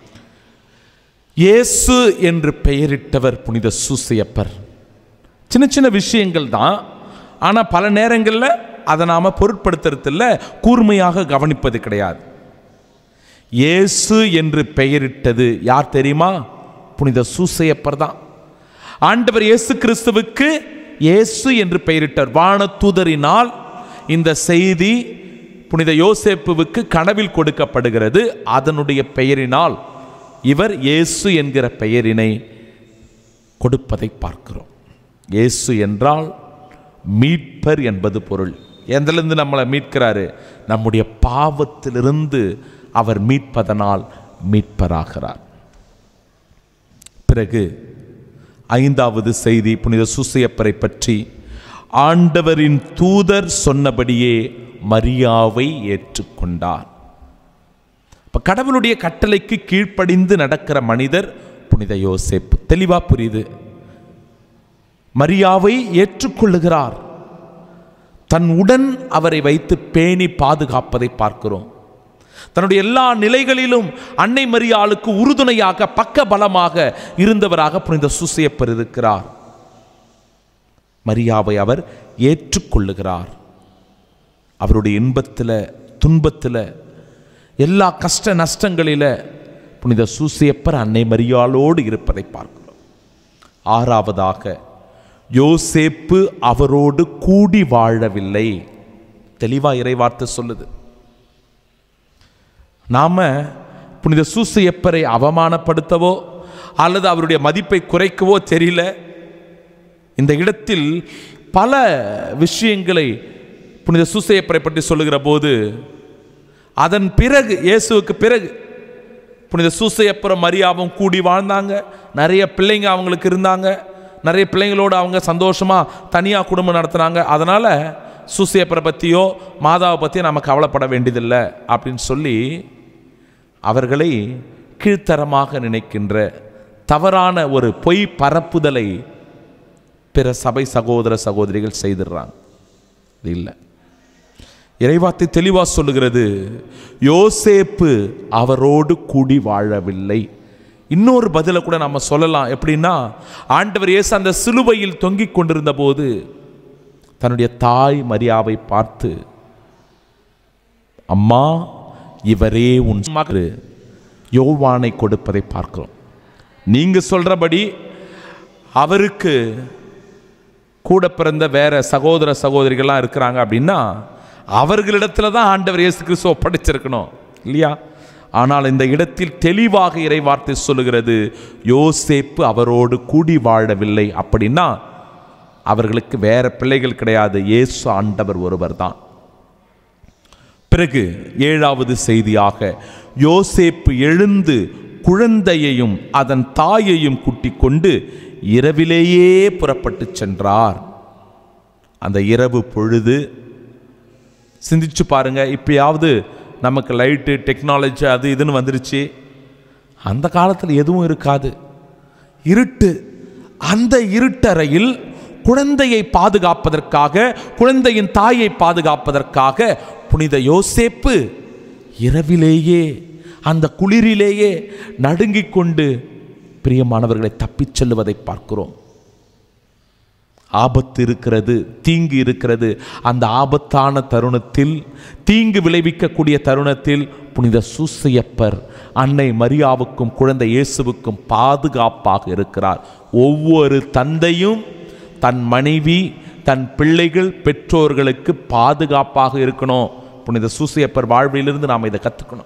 இயேசு என்று பெயரிட்டவர் புனித சூசையப்பர். சின்ன சின்ன விஷயங்கள் தான், ஆனால் பல நேரங்களில் அதை நாம் பொருட்படுத்துறதில்ல, கூர்மையாக கவனிப்பது கிடையாது. இயேசு என்று பெயரிட்டது யார் தெரியுமா? புனித சூசையப்பர் தான். ஆண்டவர் இயேசு கிறிஸ்துவுக்கு இயேசு என்று பெயரிட்டார். வானதூதரினால் இந்த செய்தி புனித யோசேப்புவுக்கு கனவில் கொடுக்கப்படுகிறது. அதனுடைய பெயரினால் இவர் இயேசு என்கிற பெயரினை கொடுப்பதை பார்க்கிறோம். இயேசு என்றால் மீட்பர் என்பது பொருள். எந்திலிருந்து நம்மளை மீட்கிறாரு? நம்முடைய பாவத்திலிருந்து அவர் மீட்பதனால் மீட்பராகிறார். பிறகு ஐந்தாவது செய்தி புனித சூசையப்பரை பற்றி. ஆண்டவரின் தூதர் சொன்னபடியே மரியாவை ஏற்றுக்கொண்டார். இப்போ கடவுளுடைய கட்டளைக்கு கீழ்ப்படிந்து நடக்கிற மனிதர் புனித யோசேப்பு. தெளிவா புரியுது. மரியாவை ஏற்றுக்கொள்ளுகிறார். தன் உடன் அவரை வைத்து பேணி பாதுகாப்பதை பார்க்கிறோம். தன்னுடைய எல்லா நிலைகளிலும் அன்னை மரியாளுக்கு உறுதுணையாக பக்க பலமாக இருந்தவராக புனித சூசையப்பர் இருக்கிறார். மரியாவை அவர் ஏற்றுக்கொள்ளுகிறார். அவருடைய இன்பத்தில் துன்பத்தில் எல்லா கஷ்ட நஷ்டங்களில் புனித சூசையப்பர் அன்னை மரியாளோடு இருப்பதை பார்க்கிறோம். ஆறாவதாக யோசேப்பு அவரோடு கூடி வாழவில்லை. தெளிவா இறைவார்த்தை சொல்லுது. நாம புனித சூசையப்பரை அவமானப்படுத்தவோ அல்லது அவருடைய மதிப்பை குறைக்கவோ தெரியல. இந்த இடத்தில் பல விஷயங்களை புனித சூசையப்பரை பற்றி சொல்லுகிற போது, அதன் பிறகு இயேசுவுக்கு பிறகு புனித சூசையப்பரும் மரியாவும் கூடி வாழ்ந்தாங்க. நிறைய பிள்ளைங்க அவங்களுக்கு இருந்தாங்க. நிறைய பிள்ளைங்களோடு அவங்க சந்தோஷமாக தனியாக குடும்பம் நடத்துனாங்க. அதனால் சூசையப்பரை பற்றியோ மாதாவை பற்றியோ நம்ம கவலைப்பட வேண்டியதில்லை அப்படின்னு சொல்லி அவர்களை கீழ்த்தரமாக நினைக்கின்ற தவறான ஒரு பொய் பரப்புதலை பிற சபை சகோதர சகோதரிகள் செய்திடுறாங்க. இது இல்லை. இறைவார்த்தை தெளிவாக சொல்லுகிறது, யோசேப்பு அவரோடு கூடி வாழவில்லை. இன்னொரு பதிலை கூட நம்ம சொல்லலாம். எப்படின்னா, ஆண்டவர் இயேசு அந்த சிலுவையில் தொங்கிக் கொண்டிருந்த போது தன்னுடைய தாய் மரியாவை பார்த்து, அம்மா இவரே உன் மகன் யோவானை கொடுப்பதை பார்க்கிறோம். நீங்க சொல்றபடி அவருக்கு கூட பிறந்த வேற சகோதர சகோதரிகள்லாம் இருக்கிறாங்க அப்படின்னா அவர்களிடத்துல தான் ஆண்டவர் இயேசு கிறிஸ்து ஒப்படைச்சிருக்கணும் இல்லையா? ஆனால் இந்த இடத்தில் தெளிவாக இறைவார்த்தை சொல்லுகிறது, யோசேப்பு அவரோடு கூடி வாழவில்லை. அப்படின்னா அவர்களுக்கு வேற பிள்ளைகள் கிடையாது, இயேசு ஆண்டவர் ஒருவர் தான். பிறகு ஏழாவது செய்தியாக, யோசேப்பு எழுந்து குழந்தையையும் அதன் தாயையும் கூட்டிக் கொண்டு இரவிலேயே புறப்பட்டு சென்றார். அந்த இரவு பொழுது சிந்திச்சு பாருங்க. இப்பயாவது நமக்கு லைட்டு டெக்னாலஜி அது இதுன்னு வந்துருச்சு. அந்த காலத்தில் எதுவும் இருக்காது, இருட்டு. அந்த இருட்டறையில் குழந்தையை பாதுகாப்பதற்காக, குழந்தையின் தாயை பாதுகாப்பதற்காக புனித யோசேப்பு இரவிலேயே அந்த குளிரிலேயே நடுங்கிக் கொண்டு பிரியமானவர்களை தப்பிச் செல்லுவதை பார்க்கிறோம். ஆபத்து இருக்கிறது, தீங்கு இருக்கிறது. அந்த ஆபத்தான தருணத்தில், தீங்கு விளைவிக்கக்கூடிய தருணத்தில் புனித சூசையப்பர் அன்னை மரியாவுக்கும் குழந்தை இயேசுவுக்கும் பாதுகாப்பாக இருக்கிறார். ஒவ்வொரு தந்தையும் தன் மனைவி, தன் பிள்ளைகள், பெற்றோர்களுக்கு பாதுகாப்பாக இருக்கணும். புனித சூசையப்பர் வாழ்விலிருந்து நாம் இதை கற்றுக்கணும்.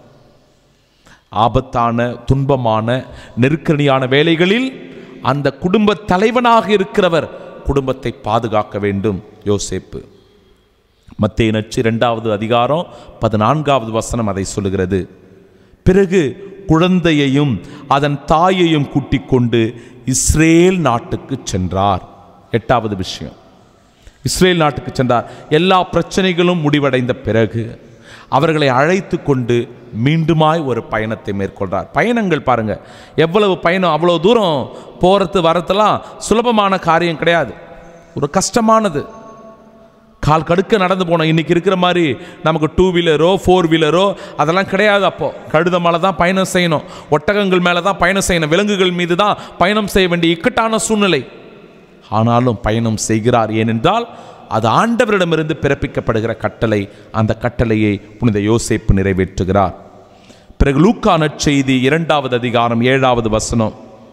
ஆபத்தான, துன்பமான, நெருக்கடியான வேளைகளில் அந்த குடும்ப தலைவனாக இருக்கிறவர் குடும்பத்தை பாதுகாக்க வேண்டும். யோசேப்பு. மத்தேயு நற்செய்தி இரண்டாவது அதிகாரம் பதினான்காவது வசனம் அதை சொல்லுகிறது. பிறகு குழந்தையையும் அதன் தாயையும் கூட்டிக் கொண்டு இஸ்ரேல் நாட்டுக்கு சென்றார். எட்டாவது விஷயம், இஸ்ரேல் நாட்டுக்கு சென்றார். எல்லா பிரச்சனைகளும் முடிவடைந்த பிறகு அவர்களை அழைத்து கொண்டு மீண்டுமாய் ஒரு பயணத்தை மேற்கொள்றார். பயணங்கள் பாருங்க, எவ்வளவு பயணம்! அவ்வளோ தூரம் போகிறது வரத்தெல்லாம் சுலபமான காரியம் கிடையாது, ஒரு கஷ்டமானது. கால் கடுக்க நடந்து போனோம். இன்றைக்கி இருக்கிற மாதிரி நமக்கு டூ வீலரோ ஃபோர் வீலரோ அதெல்லாம் கிடையாது. அப்போது கழுத மேலே தான் பயணம் செய்யணும், ஒட்டகங்கள் மேலே தான் பயணம் செய்யணும், விலங்குகள் மீது தான் பயணம் செய்ய வேண்டிய இக்கட்டான சூழ்நிலை. ஆனாலும் பயணம் செய்கிறார். ஏனென்றால் அது ஆண்டவரிடமிருந்து பிறப்பிக்கப்படுகிற கட்டளை. அந்த கட்டளையை புனித யோசேப்பு நிறைவேற்றுகிறார். பிறகு லூக்கா நற்செய்தி இரண்டாவது அதிகாரம் ஏழாவது வசனம்,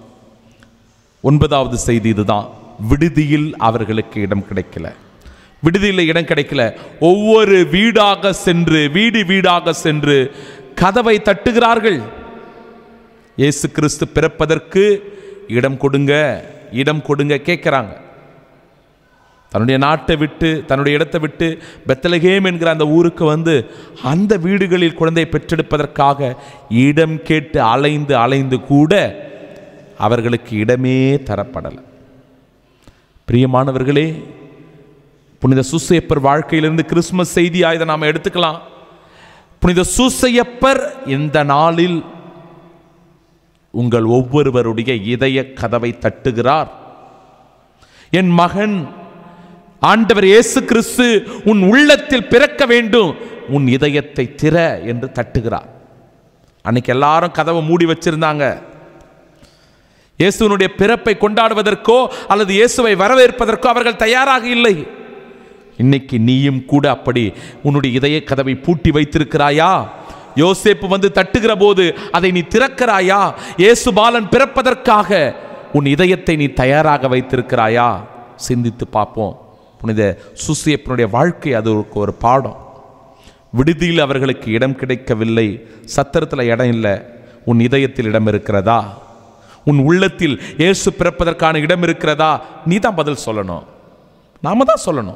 ஒன்பதாவது செய்தி இதுதான். விடுதியில் அவர்களுக்கு இடம் கிடைக்கல. விடுதியில் இடம் கிடைக்கல. ஒவ்வொரு வீடாக சென்று, வீடு வீடாக சென்று கதவை தட்டுகிறார்கள். இயேசு கிறிஸ்து பிறப்பதற்கு இடம் கொடுங்க, இடம் கொடுங்க கேட்கிறாங்க. தன்னுடைய நாட்டை விட்டு, தன்னுடைய இடத்தை விட்டு பெத்லகேம் என்கிற அந்த ஊருக்கு வந்து அந்த வீடுகளில் குழந்தையை பெற்றெடுப்பதற்காக இடம் கேட்டு அலைந்து அலைந்து கூட அவர்களுக்கு இடமே தரப்படலை. பிரியமானவர்களே, புனித சூசையப்பர் வாழ்க்கையிலிருந்து கிறிஸ்துமஸ் செய்தியாக இதை நாம் எடுத்துக்கலாம். புனித சூசையப்பர் இந்த நாளில் உங்கள் ஒவ்வொருவருடைய இதய கதவை தட்டுகிறார். என் மகன் ஆண்டவர் இயேசு கிறிஸ்து உன் உள்ளத்தில் பிறக்க வேண்டும், உன் இதயத்தை திற என்று தட்டுகிறார். அன்னைக்கு எல்லாரும் கதவை மூடி வச்சிருந்தாங்க. இயேசுனுடைய பிறப்பை கொண்டாடுவதற்கோ அல்லது இயேசுவை வரவேற்பதற்கோ அவர்கள் தயாராக இல்லை. இன்னைக்கு நீயும் கூட அப்படி உன்னுடைய இதய கதவை பூட்டி வைத்திருக்கிறாயா? யோசேப்பு வந்து தட்டுகிற போது அதை நீ திறக்கிறாயா? இயேசு பாலன் பிறப்பதற்காக உன் இதயத்தை நீ தயாராக வைத்திருக்கிறாயா? சிந்தித்து பார்ப்போம். புனித சூசையப்பனுடைய வாழ்க்கை அது ஒரு பாடம். விடுதியில் அவர்களுக்கு இடம் கிடைக்கவில்லை, சத்திரத்தில் இடம் இல்லை. உன் இதயத்தில் இடம் இருக்கிறதா? உன் உள்ளத்தில் இயேசு பிறப்பதற்கான இடம் இருக்கிறதா? நீ தான் பதில் சொல்லணும், நாம தான் சொல்லணும்.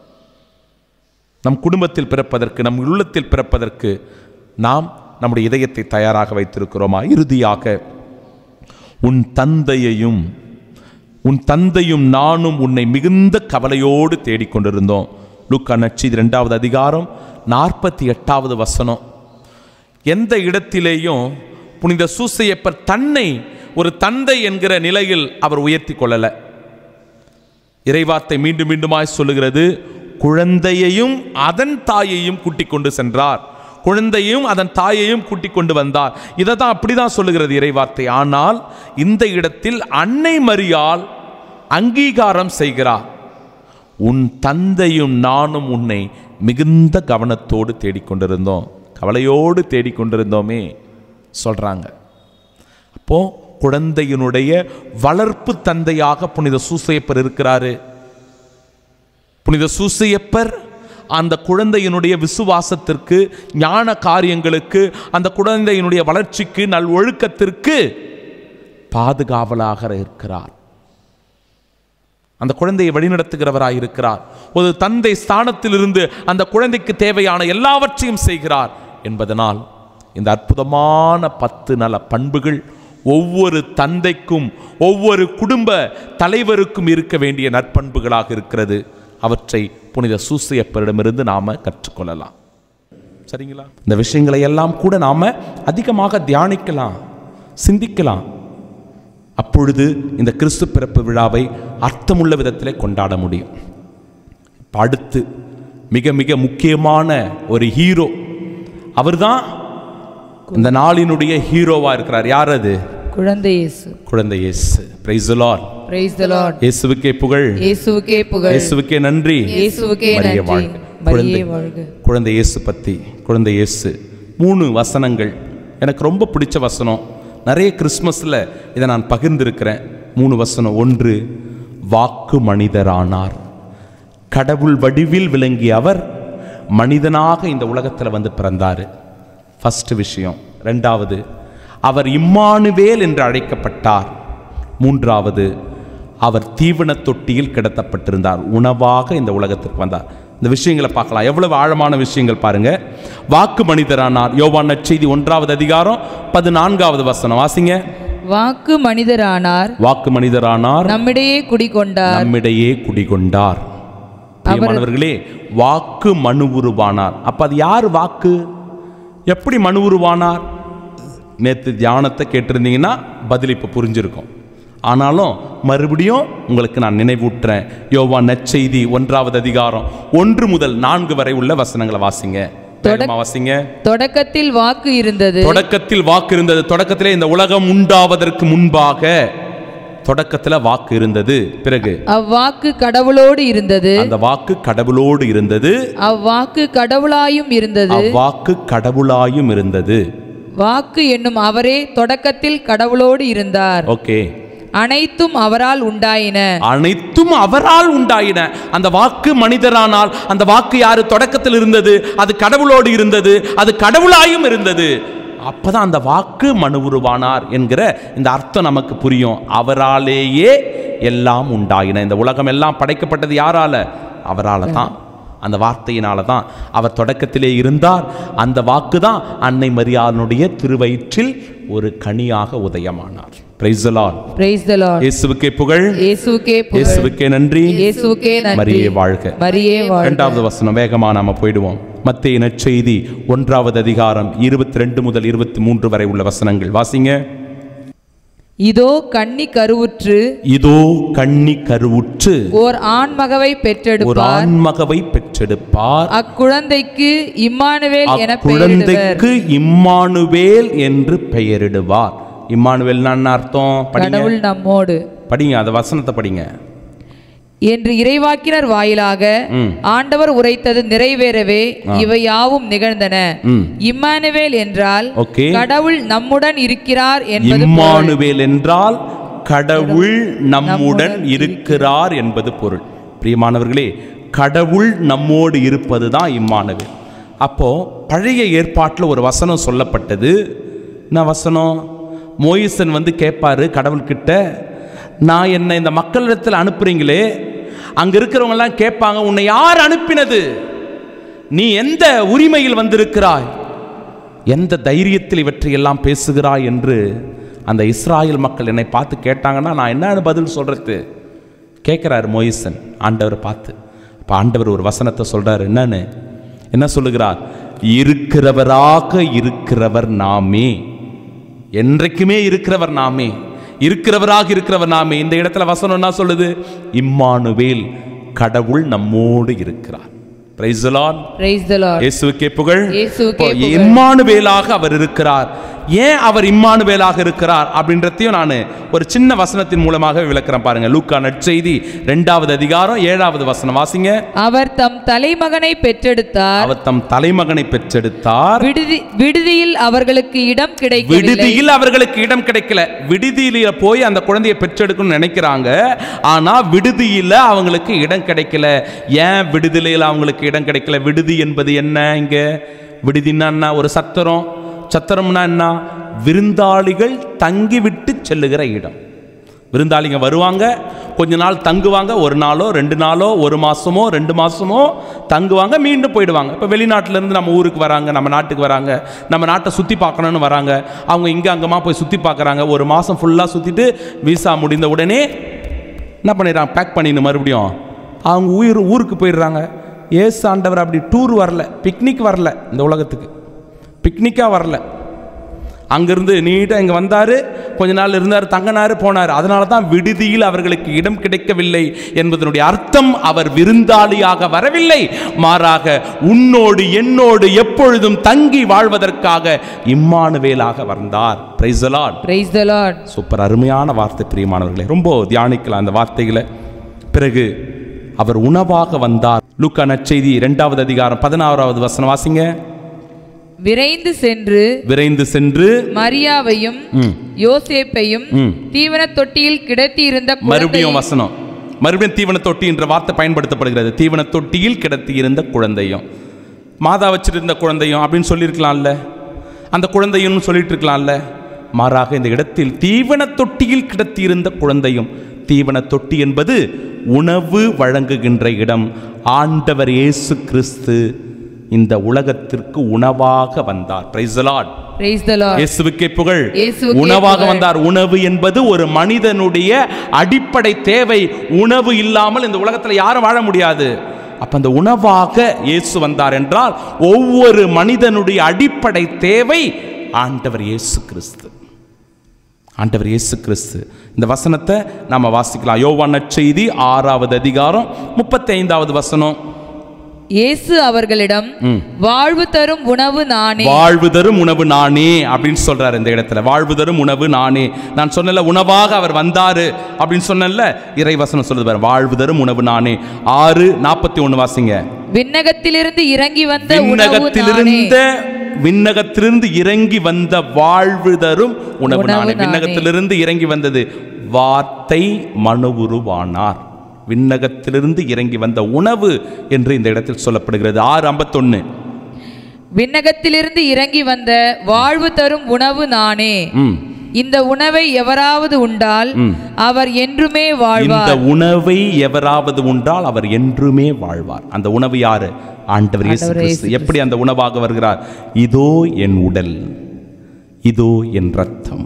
நம் குடும்பத்தில் பிறப்பதற்கு, நம் உள்ளத்தில் பிறப்பதற்கு நாம் நம்முடைய இதயத்தை தயாராக வைத்திருக்கிறோமா? இறுதியாக, உன் தந்தையையும் உன் தந்தையும் நானும் உன்னை மிகுந்த கவலையோடு தேடிக்கொண்டிருந்தோம். லூக்கா நற்செய்தி இரண்டாவது அதிகாரம் நாற்பத்தி எட்டாவது வசனம். எந்த இடத்திலேயும் புனித சூசையப்பர் தன்னை ஒரு தந்தை என்கிற நிலையில் அவர் உயர்த்தி கொள்ளல. இறைவார்த்தை மீண்டும் மீண்டுமாய் சொல்லுகிறது, குழந்தையையும் அதன் தாயையும் கூட்டிக் கொண்டு சென்றார். குழந்தையும் அதன் தாயையும் கூட்டிக் கொண்டு வந்தார். இதை தான் அப்படிதான் சொல்லுகிறது இறைவார்த்தை. ஆனால் இந்த இடத்தில் அன்னை மரியாள் அங்கீகாரம் செய்கிறார். உன் தந்தையும் நானும் உன்னை மிகுந்த கவனத்தோடு தேடிக்கொண்டிருந்தோம், கவலையோடு தேடிக்கொண்டிருந்தோமே சொல்றாங்க. அப்போ குழந்தையினுடைய வளர்ப்பு தந்தையாக புனித சூசையப்பர் இருக்கிறாரு. புனித சூசையப்பர் அந்த குழந்தையினுடைய விசுவாசத்திற்கு, ஞான காரியங்களுக்கு, அந்த குழந்தையினுடைய வளர்ச்சிக்கு, நல் ஒழுக்கத்திற்கு பாதுகாவலாக இருக்கிறார். அந்த குழந்தையை வழிநடத்துகிறவராய் இருக்கிறார். ஒரு தந்தை ஸ்தானத்தில் இருந்து அந்த குழந்தைக்கு தேவையான எல்லாவற்றையும் செய்கிறார் என்பதனால் இந்த அற்புதமான பத்து நல பண்புகள் ஒவ்வொரு தந்தைக்கும் ஒவ்வொரு குடும்ப தலைவருக்கும் இருக்க வேண்டிய நற்பண்புகளாக இருக்கிறது. அவற்றை புனித சூசையப்பரிடமிருந்து நாம கற்றுக்கொள்ளலாம். சரிங்களா? இந்த விஷயங்களை எல்லாம் கூட நாம அதிகமாக தியானிக்கலாம், சிந்திக்கலாம். அப்பொழுது இந்த கிறிஸ்து பிறப்பு விழாவை அர்த்தமுள்ள விதத்திலே கொண்டாட முடியும். அடுத்து மிக மிக முக்கியமான ஒரு ஹீரோ, அவர்தான் இந்த நாளினுடைய ஹீரோவா இருக்கிறார். யார் அது? குழந்தை இயேசு. குழந்தை இயேசு. Praise the lord. Praise the lord. இயேசுவுக்கே புகழ். இயேசுவுக்கே புகழ். இயேசுவுக்கே நன்றி. இயேசுவுக்கே மரியே நன்றி. வாழ்க. மரியே வாழ்க. குழந்தை இயேசு பத்தி, குழந்தை இயேசு மூணு வசனங்கள் எனக்கு ரொம்ப பிடிச்ச வசனம். நிறைய கிறிஸ்மஸ்ல இதை நான் பகிர்ந்திருக்கிறேன். மூணு வசனம். ஒன்று, வாக்கு மனிதரானார். கடவுள் வடிவில் விளங்கிய அவர் மனிதனாக இந்த உலகத்தில் வந்து பிறந்தார். ஃபர்ஸ்ட் விஷயம். ரெண்டாவது, அவர் இம்மானுவேல் என்று அழைக்கப்பட்டார். மூன்றாவது, அவர் தீவன தொட்டியில் கிடத்தப்பட்டிருந்தார், உணவாக இந்த உலகத்திற்கு வந்தார். இந்த விஷயங்களை பார்க்கலாம், எவ்வளவு ஆழமான விஷயங்கள் பாருங்க. வாக்கு மனிதரானார். யோவான் நற்செய்தி ஒன்றாவது அதிகாரம் பதினான்காவது வசனம் வாசிங்க. வாக்கு மனிதரானார். வாக்கு மனிதரானார். நம்மிடையே குடிகொண்டார். நம்மிடையே குடிகொண்டார். பிரியமானவர்களே, வாக்கு மனு உருவானார். அப்ப அது யார் வாக்கு? எப்படி மனு உருவானார்? நேற்று தியானத்தை கேட்டிருந்தீங்கன்னா பதில் இப்போ புரிஞ்சிருக்கும். ஆனாலும் மறுபடியும் உங்களுக்கு நான் நினைவூட்டுறேன். யோவான் நற்செய்தி ஒன்றாவது அதிகாரம் ஒன்று முதல் நான்கு வரை உள்ள வசனங்களை வாசிங்க. வாசிங்க. தொடக்கத்தில் வாக்கு இருந்தது. தொடக்கத்தில் வாக்கு இருந்தது. தொடக்கத்திலே இந்த உலகம் உண்டாவதற்கு முன்பாக தொடக்கத்துல வாக்கு இருந்தது. பிறகு அவ்வாக்கு கடவுளோடு இருந்தது. அந்த வாக்கு கடவுளோடு இருந்தது. அவ்வாக்கு கடவுளாயும் இருந்தது. அவ்வாக்கு கடவுளாயும் இருந்தது. வாக்கு என்னும் அவரே தொடக்கத்தில் கடவுளோடு இருந்தார். ஓகே. அனைத்தும் அவரால் உண்டாயின. அனைத்தும் அவரால் உண்டாயின. அந்த வாக்கு மனிதரானால் அந்த வாக்கு யாரு? தொடக்கத்தில் இருந்தது, அது கடவுளோடு இருந்தது, அது கடவுளாயும் இருந்தது. அப்பதான் அந்த வாக்கு மனு உருவானார் என்கிற இந்த அர்த்தம் நமக்கு புரியும். அவராலேயே எல்லாம் உண்டாயின. இந்த உலகம் எல்லாம் படைக்கப்பட்டது யாரால? அவரால தான். அந்த வார்த்தையினால தான். அவர் தொடக்கத்திலே இருந்தார். அந்த வாக்கு தான் அன்னை மரியாளுடைய திருவயிற்றில் ஒரு கனியாக உதயமானார். Praise the lord. Praise the lord. இயேசுவுக்கே புகழ். இயேசுவுக்கே புகழ். இயேசுவுக்கே நன்றி. இயேசுவுக்கே நன்றி. மரியே வாழ்க. மரியே வாழ்க. இரண்டாவது வசனம் வேகமா நாம போய்டுவோம். மத்தேயு நற்செய்தி ஒன்றாவது அதிகாரம் இருபத்தி ரெண்டு முதல் இருபத்தி மூன்று வரை உள்ள வசனங்கள் வாசிங்க. இதோ கன்னி கருவுற்று. இதோ கன்னி கருவுற்று ஓர் ஆண்மகவை பெற்றெடுப்பார். ஒரு ஆண்மகவை பெற்றெடுப்பார். அக்குழந்தைக்கு இம்மானுவேல் என குழந்தைக்கு இம்மானுவேல் என்று பெயரிடுவார். இம்மானுவேல் என்ன அர்த்தம்? கடவுள் நம்மோடு. படிங்க, அந்த வசனத்தை படிங்க. என்று இறைவாக்கினர் வாயிலாக ஆண்டவர் உரைத்தது நிறைவேறவே இவை யாவும் நிகழ்ந்தன. இம்மானுவேல் என்றால் கடவுள் நம்முடன் இருக்கிறார் என்பது. இம்மானுவேல் என்றால் கடவுள் நம்முடன் இருக்கிறார் என்பது பொருள். பிரியமானவர்களே, கடவுள் நம்மோடு இருப்பது தான் இம்மானுவேல். அப்போ பழைய ஏற்பாட்டில் ஒரு வசனம் சொல்லப்பட்டது. என்ன வசனம்? மோயிசன் வந்து கேட்பாரு கடவுள்கிட்ட, நான் என்ன இந்த மக்களிடத்தில் அனுப்புறீங்களே, அங்க இருக்கிறவங்க எல்லாம் கேட்பாங்க, உன்னை யார் அனுப்பினது? நீ எந்த உரிமையில் வந்திருக்கிறாய்? எந்த தைரியத்தில் இவற்றையெல்லாம் பேசுகிறாய் என்று அந்த இஸ்ராயல் மக்கள் என்னை பார்த்து கேட்டாங்கன்னா நான் என்ன பதில் சொல்றது? கேட்கிறார் மோயிசன் ஆண்டவரை பார்த்து. அப்ப ஆண்டவர் ஒரு வசனத்தை சொல்றாரு. என்னன்னு என்ன சொல்லுகிறார்? இருக்கிறவராக இருக்கிறவர் நாமே. என்றைக்குமே இருக்கிறவர் நாமே. இருக்கிறவராக இருக்கிறவர் நாமே. இந்த இடத்துல வசனம் என்ன சொல்லுது? இம்மானுவேல், கடவுள் நம்மோடு இருக்கிறார். Praise the lord. Praise the lord. இயேசுவுக்கே புகழ். இயேசுவுக்கே புகழ். இம்மானுவேலாக அவர் இருக்கிறார். ஏன் அவர் இம்மானுவேலாக இருக்கிறார் அப்படின்றதையும் நான் ஒரு சின்ன வசனத்தின் மூலமாக விளக்குறேன் பாருங்க. லூக்கா நற்செய்தி இரண்டாவது அதிகாரம் ஏழாவது வசனம் வாசிங்க. அவர் தம் தலைமகனை பெற்றெடுத்தார். அவர் தம் தலைமகனை பெற்றெடுத்தார். விடுதி விடுதியில் அவர்களுக்கு இடம் கிடைக்கவில்லை. விடுதியில் அவர்களுக்கு இடம் கிடைக்கல. விடுதியில போய் அந்த குழந்தையை பெற்றெடுக்கணும்னு நினைக்கிறாங்க. ஆனா விடுதியில அவங்களுக்கு இடம் கிடைக்கல. ஏன் விடுதியில அவங்களுக்கு இடம் கிடைக்கல? விடுதி என்பது என்ன? இங்க விடுதின்னா ஒரு சத்திரம். சத்திரம்னா என்ன? விருந்தாளிகள் தங்கிவிட்டு செல்லுகிற இடம். விருந்தாளிங்க வருவாங்க, கொஞ்ச நாள் தங்குவாங்க. ஒரு நாளோ ரெண்டு நாளோ ஒரு மாசமோ ரெண்டு மாசமோ தங்குவாங்க, மீண்டும் போயிடுவாங்க. இப்போ வெளிநாட்டிலேருந்து நம்ம ஊருக்கு வராங்க, நம்ம நாட்டுக்கு வராங்க, நம்ம நாட்டை சுற்றி பார்க்கணுன்னு வராங்க. அவங்க இங்கே அங்கேமா போய் சுற்றி பார்க்குறாங்க. ஒரு மாதம் ஃபுல்லாக சுற்றிட்டு விசா முடிந்த உடனே என்ன பண்ணிடுறாங்க, பேக் பண்ணின்னு மறுபடியும் அவங்க உயிர் ஊருக்கு போயிடுறாங்க. ஏசு ஆண்டவர் அப்படி டூர் வரல, பிக்னிக் வரல, இந்த உலகத்துக்கு பிக்னிக்காக வரல. அங்கேருந்து நீட்டாக இங்கே வந்தார், கொஞ்ச நாள் இருந்தார், தங்கினார், போனார். அதனால தான் விடுதியில் அவர்களுக்கு இடம் கிடைக்கவில்லை என்பதனுடைய அர்த்தம் அவர் விருந்தாளியாக வரவில்லை, மாறாக உன்னோடு என்னோடு எப்பொழுதும் தங்கி வாழ்வதற்காக இம்மானுவேலாக வந்தார். Praise the lord. Praise the lord. Super, அருமையான வார்த்தை பிரியமானவர்களே, ரொம்ப தியானிக்கலாம் அந்த வார்த்தைகளை. பிறகு அவர் உணவாக வந்தார். லூக்கா நற்செய்தி இரண்டாவது அதிகாரம் பதினாறாவது வசனம் வாசிங்க. விரைந்து சென்று விரைந்து சென்று மரியாவையும் யோசேப்பையும் தீவன தொட்டியில் கிடத்தி இருந்த மறுபடியும் வசனம், மறுபடியும் தீவன தொட்டி என்ற வார்த்தை பயன்படுத்தப்படுகிறது. தீவன தொட்டியில் கிடத்தி இருந்த குழந்தையும், மாதா வச்சிருந்த குழந்தையும் அப்படின்னு சொல்லியிருக்கலாம்ல, அந்த குழந்தையும் சொல்லிட்டு இருக்கலாம்ல. மாறாக இந்த இடத்தில் தீவன தொட்டியில் கிடத்தி இருந்த குழந்தையும், தீவன தொட்டி என்பது உணவு வழங்குகின்ற இடம். ஆண்டவர் இயேசு கிறிஸ்து இந்த உலகத்திற்கு உணவாக வந்தார். Praise the lord. Praise the lord. இயேசுவுக்கே புகழ். உணவாக வந்தார். உணவு என்பது ஒரு மனிதனுடைய அடிப்படை தேவை. உணவு இல்லாமல் இந்த உலகத்தில் யாரும் வாழ முடியாது. அப்ப அந்த உணவாக இயேசு வந்தார் என்றால் ஒவ்வொரு மனிதனுடைய அடிப்படை தேவை ஆண்டவர் இயேசு கிறிஸ்து. ஆண்டவர் இயேசு கிறிஸ்து. இந்த வசனத்தை நாம வாசிக்கலாம். யோவான் நற்செய்தி ஆறாவது அதிகாரம் முப்பத்தி ஐந்தாவது வசனம். இயேசு அவர்களிடம், வாழ்வு தரும் உணவு நானே. வாழ்வு தரும் உணவு நானே அப்படின்னு சொல்றாரு இந்த இடத்துல. வாழ்வு தரும் உணவு நானே. நான் சொன்னல உணவாக அவர் வந்தாரு அப்படின்னு சொன்னல, இறை வசனம் சொல்லுது பாரு, வாழ்வு தரும் உணவு நானே. ஆறு நாற்பத்தி ஒன்று வாசிங்க. விண்ணகத்திலிருந்து இறங்கி வந்த விண்ணகத்திலிருந்த விண்ணகத்திலிருந்து இறங்கி வந்த வாழ்வு தரும் உணவு நானே. விண்ணகத்திலிருந்து இறங்கி வந்தது வார்த்தை மனு உருவானார். விண்ணகத்திலிருந்து இறங்கி வந்த உணவு என்று இந்த இடத்தில் சொல்லப்படுகிறது. ஆறு ஐம்பத்தொன்னு. விண்ணகத்திலிருந்து இறங்கி வந்த வாழ்வு தரும் உணவு நானே. இந்த உணவை எவராவது உண்டால் அவர் என்றுமே வாழ்வார். இந்த உணவை எவராவது உண்டால் அவர் என்றுமே வாழ்வார். அந்த உணவு யாரு? ஆண்டவர் இயேசு கிறிஸ்து. எப்படி அந்த உணவாக வருகிறார்? இதோ என் உடல், இதோ என் ரத்தம்,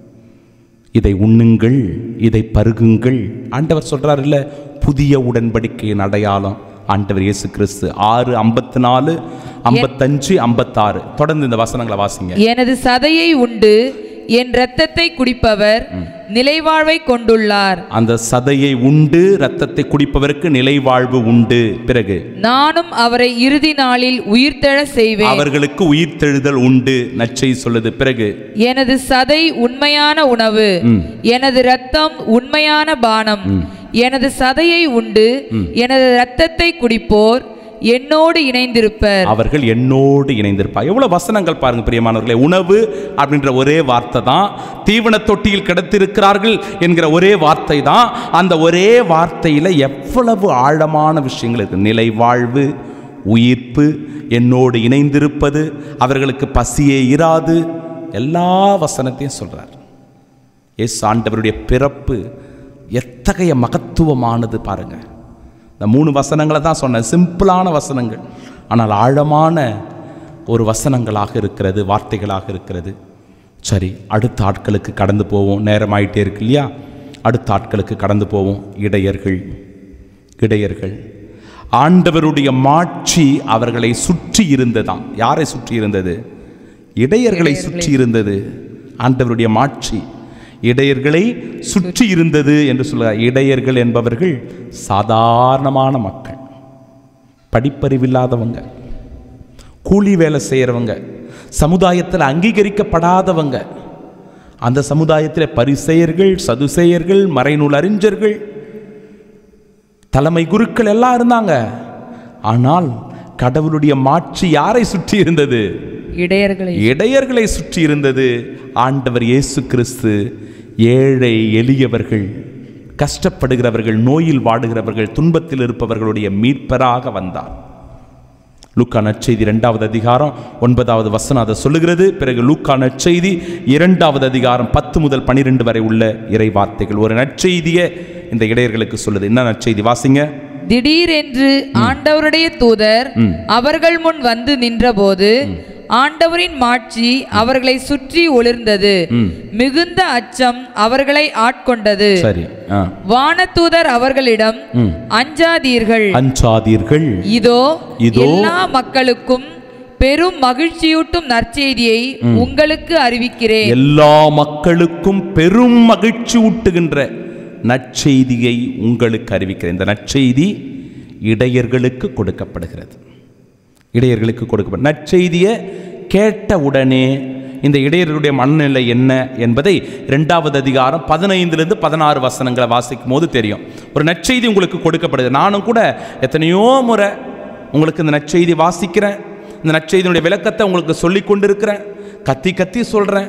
இதை உண்ணுங்கள், இதை பருகுங்கள். ஆண்டவர் சொல்றார் இல்ல, புதிய உடன்படிக்கையின் அடையாளம் ஆண்டவர் இயேசு கிறிஸ்து. ஆறு ஐம்பத்தி நாலு ஐம்பத்தஞ்சு ஐம்பத்தாறு. தொடர்ந்து இந்த வசனங்களை வாசிங்க. எனது சதையை உண்டு என் இரத்தத்தை குடிப்பவர் நிலைவாழ்வை கொண்டுள்ளார். அந்த சதையை உண்டு இரத்தத்தை குடிப்பவருக்கு நிலைவாழ்வு உண்டு. பிறகு நானும் அவரை இறுதி நாளில் உயிர்த்தெழ செய்வேன். அவர்களுக்கு உயிர்த்தெழுதல் உண்டு நற்செய்தி சொல்லுது. பிறகு எனது சதை உண்மையான உணவு, எனது இரத்தம் உண்மையான பானம். எனது சதையை உண்டு எனது இரத்தத்தை குடிப்போர் என்னோடு இணைந்திருப்பர். அவர்கள் என்னோடு இணைந்திருப்பார். எவ்வளவு வசனங்கள் பாருங்க பிரியமானவர்களே. உணவு அப்படின்ற ஒரே வார்த்தை தான், தீவன தொட்டியில் கிடத்திருக்கிறார்கள் என்கிற ஒரே வார்த்தை தான். அந்த ஒரே வார்த்தையில எவ்வளவு ஆழமான விஷயங்கள் இருக்கு. நிலை வாழ்வு, உயிர்ப்பு, என்னோடு இணைந்திருப்பது, அவர்களுக்கு பசியே இராது, எல்லா வசனத்தையும் சொல்றார். இயேசு ஆண்டவருடைய பிறப்பு எத்தகைய மகத்துவமானது பாருங்க. இந்த மூணு வசனங்களை தான் சொன்னேன், சிம்பிளான வசனங்கள், ஆனால் ஆழமான ஒரு வசனங்களாக இருக்கிறது, வார்த்தைகளாக இருக்கிறது. சரி, அடுத்த ஆட்களுக்கு கடந்து போவோம். நேரம் ஆகிட்டே இருக்கு இல்லையா? அடுத்த ஆட்களுக்கு கடந்து போவோம். இடையர்கள். இடையர்கள் ஆண்டவருடைய மாட்சி அவர்களை சுற்றி இருந்ததாம். யாரை சுற்றி இருந்தது? இடையர்களை சுற்றி இருந்தது ஆண்டவருடைய மாட்சி. இடையர்களை சுற்றி இருந்தது என்று சொல்கிறார். இடையர்கள் என்பவர்கள் சாதாரணமான மக்கள், படிப்பறிவில்லாதவங்க, கூலி வேலை செய்கிறவங்க, சமுதாயத்தில் அங்கீகரிக்கப்படாதவங்க. அந்த சமுதாயத்தில் பரிசேயர்கள், சதுசேயர்கள், மறைநூல் அறிஞர்கள், தலைமை குருக்கள் எல்லாம் இருந்தாங்க. ஆனால் கடவுளுடைய மாட்சி யாரை சுற்றி இருந்தது? இடையர்களை இடையர்களை சுற்றி இருந்தது. ஆண்டவர் இயேசு கிறிஸ்து ஏழை எளியவர்கள், கஷ்டப்படுகிறவர்கள், நோயில் வாடுகிறவர்கள், துன்பத்தில் இருப்பவர்களுடைய மீட்பராக வந்தார். லூக்கா நற்செய்தி இரண்டாவது அதிகாரம் ஒன்பதாவது வசனம் அதை சொல்லுகிறது. பிறகு லூக்கா நற்செய்தி இரண்டாவது அதிகாரம் பத்து முதல் பனிரெண்டு வரை உள்ள இறை வார்த்தைகள் ஒரு நற்செய்தியை இந்த இடையர்களுக்கு சொல்லுது. என்ன நற்செய்தி வாசிங்க. திடீரென்று ஆண்டவருடைய தூதர் அவர்கள் முன் வந்து நின்றபோது ஆண்டவரின் மாட்சி அவர்களை சுற்றி ஒளிர்ந்தது. மிகுந்த அச்சம் அவர்களை ஆட்கொண்டது. சரி. வானதூதர் அவர்களிடம் அஞ்சாதீர்கள் அஞ்சாதீர்கள் இதோ எல்லா மக்களுக்கும் பெரும் மகிழ்ச்சியூட்டும் நற்செய்தியை உங்களுக்கு அறிவிக்கிறேன். எல்லா மக்களுக்கும் பெரும் மகிழ்ச்சி ஊட்டுகின்ற நற்செய்தியை உங்களுக்கு அறிவிக்கிறேன். இந்த நற்செய்தி இடையர்களுக்கு கொடுக்கப்படுகிறது. இடையர்களுக்கு கொடுக்கப்படும் நற்செய்தியை கேட்ட உடனே இந்த இடையர்களுடைய மனநிலை என்ன என்பதை இரண்டாவது அதிகாரம் பதினைந்திலிருந்து பதினாறு வசனங்களை வாசிக்கும் போது தெரியும். ஒரு நற்செய்தி உங்களுக்கு கொடுக்கப்படுது. நானும் கூட எத்தனையோ முறை உங்களுக்கு இந்த நற்செய்தி வாசிக்கிறேன். இந்த நற்செய்தியினுடைய விளக்கத்தை உங்களுக்கு சொல்லி கொண்டிருக்கிறேன். கத்தி கத்தி சொல்கிறேன்,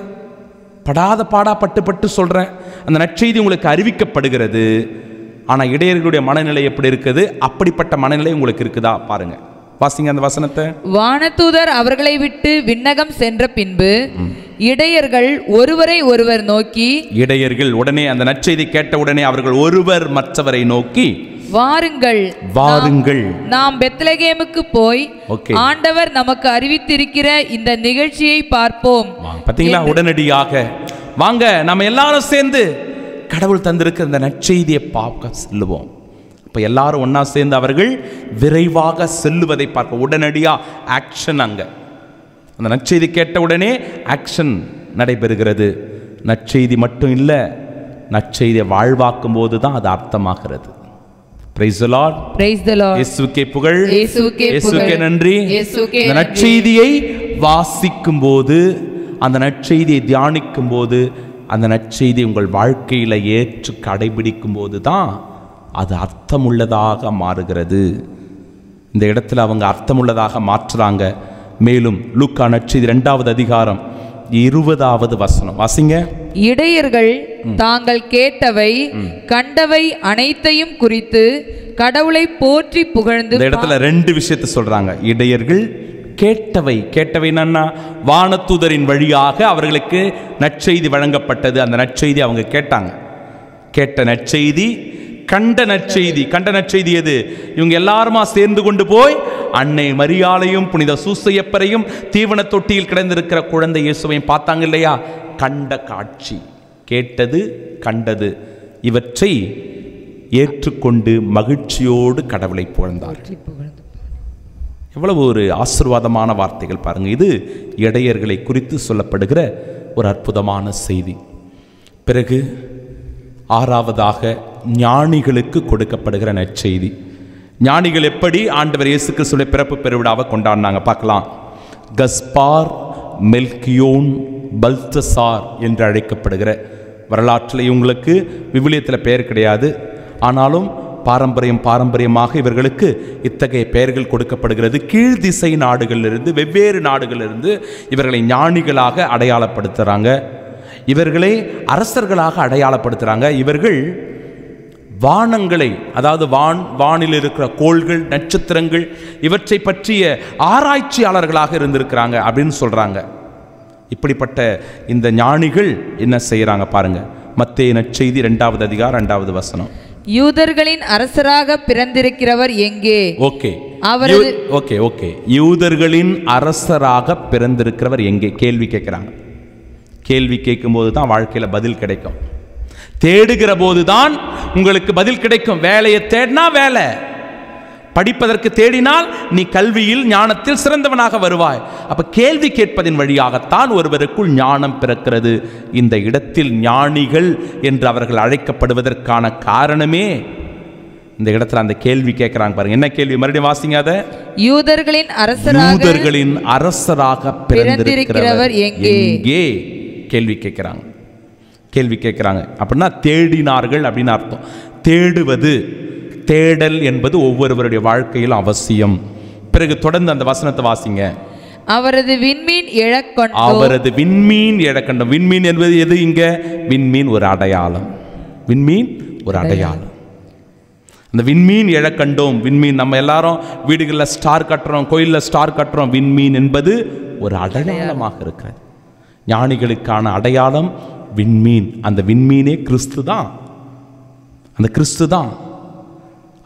படாத பாடா பட்டு பட்டு சொல்கிறேன். அந்த நற்செய்தி உங்களுக்கு அறிவிக்கப்படுகிறது. ஆனால் இடையர்களுடைய மனநிலை எப்படி இருக்குது? அப்படிப்பட்ட மனநிலை உங்களுக்கு இருக்குதா பாருங்க. வாசிங்க அந்த வசனத்தை. வானதூதர் அவர்களை விட்டு விண்ணகம் சென்ற பின்பு இடையர்கள் ஒருவரை ஒருவர் நோக்கி இடையர்கள் உடனே அந்த நற்செய்தி கேட்ட உடனே அவர்கள் ஒருவர் மற்றவரை நோக்கி வாருங்கள் வாருங்கள் நாம் பெத்லகேமுக்கு போய் ஆண்டவர் நமக்கு அறிவித்திருக்கிற இந்த நிகழ்ச்சியை பார்ப்போம். பாத்தீங்களா? உடனடியாக வாங்க நம்ம எல்லாரும் சேர்ந்து கடவுள் தந்திருக்கிற இந்த நற்செய்தியை பார்க்க செல்லுவோம். அப்ப எல்லாரும் ஒன்னா சேர்ந்து அவர்கள் விரைவாக செல்லுவதை பார்க்க உடனடியா ஆக்ஷன். அங்க அந்த நற்செய்தி கேட்ட உடனே ஆக்ஷன் நடைபெறுகிறது. நற்செய்தி மட்டும் இல்ல, நற்செய்தியை வாழ்வாக்கும் போது தான் அது அர்த்தமாகிறது. Praise the Lord. Praise the Lord. இயேசுவுக்கே புகழ். இயேசுவுக்கே இயேசுவுக்கே நன்றி. இயேசுவுக்கே இந்த நற்செய்தியை வாசிக்கும் போது, அந்த நற்செய்தியை தியானிக்கும் போது, அந்த நற்செய்தி உங்கள் வாழ்க்கையில ஏற்று கடைபிடிக்கும் போது தான் அது அர்த்தமுள்ளதாக மாறுகிறது. இந்த இடத்துல அவங்க அர்த்தமுள்ளதாக மாற்றுறாங்க. மேலும் லூக்கா நற்செய்தி இரண்டாவது அதிகாரம் இருபதாவது வசனம் வாசிங்க. இடையர்கள் தாங்கள் கேட்டவை கண்டவை அனைத்தையும் குறித்து கடவுளை போற்றி புகழ்ந்து. இந்த இடத்துல ரெண்டு விஷயத்தை சொல்றாங்க. இடையர்கள் கேட்டவை, கேட்டவை என்னன்னா வானதூதரின் வழியாக அவர்களுக்கு நற்செய்தி வழங்கப்பட்டது. அந்த நற்செய்தி அவங்க கேட்டாங்க. கேட்ட நற்செய்தி, கண்ட நற்செய்தி. கண்ட நற்செய்தி எது? இவங்க எல்லாருமா சேர்ந்து கொண்டு போய் அன்னை மரியாளையும் புனித சூசையப்பரையும் தீவன தொட்டியில் கிடந்திருக்கிற குழந்தை இயேசுவையும் பார்த்தாங்க இல்லையா? கண்ட காட்சி. கேட்டது, கண்டது, இவற்றை ஏற்றுக்கொண்டு மகிழ்ச்சியோடு கடவுளை புகழ்ந்தார். எவ்வளவு ஒரு ஆசீர்வாதமான வார்த்தைகள் பாருங்க. இது இடையர்களை குறித்து சொல்லப்படுகிற ஒரு அற்புதமான செய்தி. பிறகு ஆறாவதாக ஞானிகளுக்கு கொடுக்கப்படுகிற நற்செய்தி. ஞானிகள் எப்படி ஆண்டவர் இயேசு கிறிஸ்துவின் பிறப்பு பெருவிழாவை கொண்டாடினாங்க பார்க்கலாம். கஸ்பார், மெல்கியோன், பல்தசார் என்று அழைக்கப்படுகிற வரலாற்றில் இவங்களுக்கு விவிலியத்தில் பெயர் கிடையாது. ஆனாலும் பாரம்பரியம் பாரம்பரியமாக இவர்களுக்கு இத்தகைய பெயர்கள் கொடுக்கப்படுகிறது. கீழ் திசை நாடுகளிலிருந்து, வெவ்வேறு நாடுகளிலிருந்து இவர்களை ஞானிகளாக அடையாளப்படுத்துகிறாங்க. இவர்களை அரசர்களாக அடையாளப்படுத்துகிறாங்க. இவர்கள் வானங்களை, அதாவது வான் வானில் இருக்கிற கோள்கள், நட்சத்திரங்கள், இவற்றை பற்றிய ஆராய்ச்சியாளர்களாக இருந்திருக்கிறாங்க அப்படின்னு சொல்கிறாங்க. இப்படிப்பட்ட இந்த ஞானிகள் என்ன செய்கிறாங்க பாருங்க. மத்தேயு நற்செய்தி இரண்டாவது அதிகாரம் இரண்டாவது வசனம். யூதர்களின் அரசராக பிறந்திருக்கிறவர் எங்கே? ஓகே அவரது ஓகே ஓகே யூதர்களின் அரசராக பிறந்திருக்கிறவர் எங்கே? கேள்வி கேட்குறாங்க. கேள்வி கேட்கும் போது தான் வாழ்க்கையில் பதில் கிடைக்கும். தேடுகிற போது தான் உங்களுக்கு பதில் கிடைக்கும். வேலையை தேடினா வேலை, படிப்பதற்கு தேடினால் நீ கல்வியில் ஞானத்தில் சிறந்தவனாக வருவாய். அப்ப கேள்வி கேட்பதின் வழியாகத்தான் ஒருவருக்குள் ஞானம் பிறக்கிறது. இந்த இடத்தில் ஞானிகள் என்று அவர்கள் அழைக்கப்படுவதற்கான காரணமே இந்த இடத்துல அந்த கேள்வி கேட்கிறாங்க பாருங்க. என்ன கேள்வி? மறுபடியும் வாசிங்க அத. யூதர்களின் அரசராக யூதர்களின் அரசராக பிறந்திருக்கிறவர் எங்கே? கேள்வி கேட்கிறாங்க. கேள்வி கேட்கிறாங்க அப்படின்னா தேடினார்கள் அப்படின்னு அர்த்தம். தேடுவது, தேடல் என்பது ஒவ்வொருவருடைய வாழ்க்கையில் அவசியம். பிறகு தொடர்ந்து அந்த வசனத்தை வாசிங்க. அவரது விண்மீன் எழக்கண்டோம். அவரது விண்மீன் எழக்கண்டோம். விண்மீன் என்பது எது? இங்க விண்மீன் ஒரு அடையாளம். விண்மீன் ஒரு அடையாளம். அந்த விண்மீன் எழக்கண்டோம். விண்மீன் நம்ம எல்லாரும் வீடுகளில் ஸ்டார் கட்டுறோம், கோயிலில் ஸ்டார் கட்டுறோம். விண்மீன் என்பது ஒரு அடையாளமாக இருக்கிறது. ஞானிகளுக்கான அடையாளம் விண்மீன். அந்த விண்மீனே கிறிஸ்து தான். அந்த கிறிஸ்து தான்.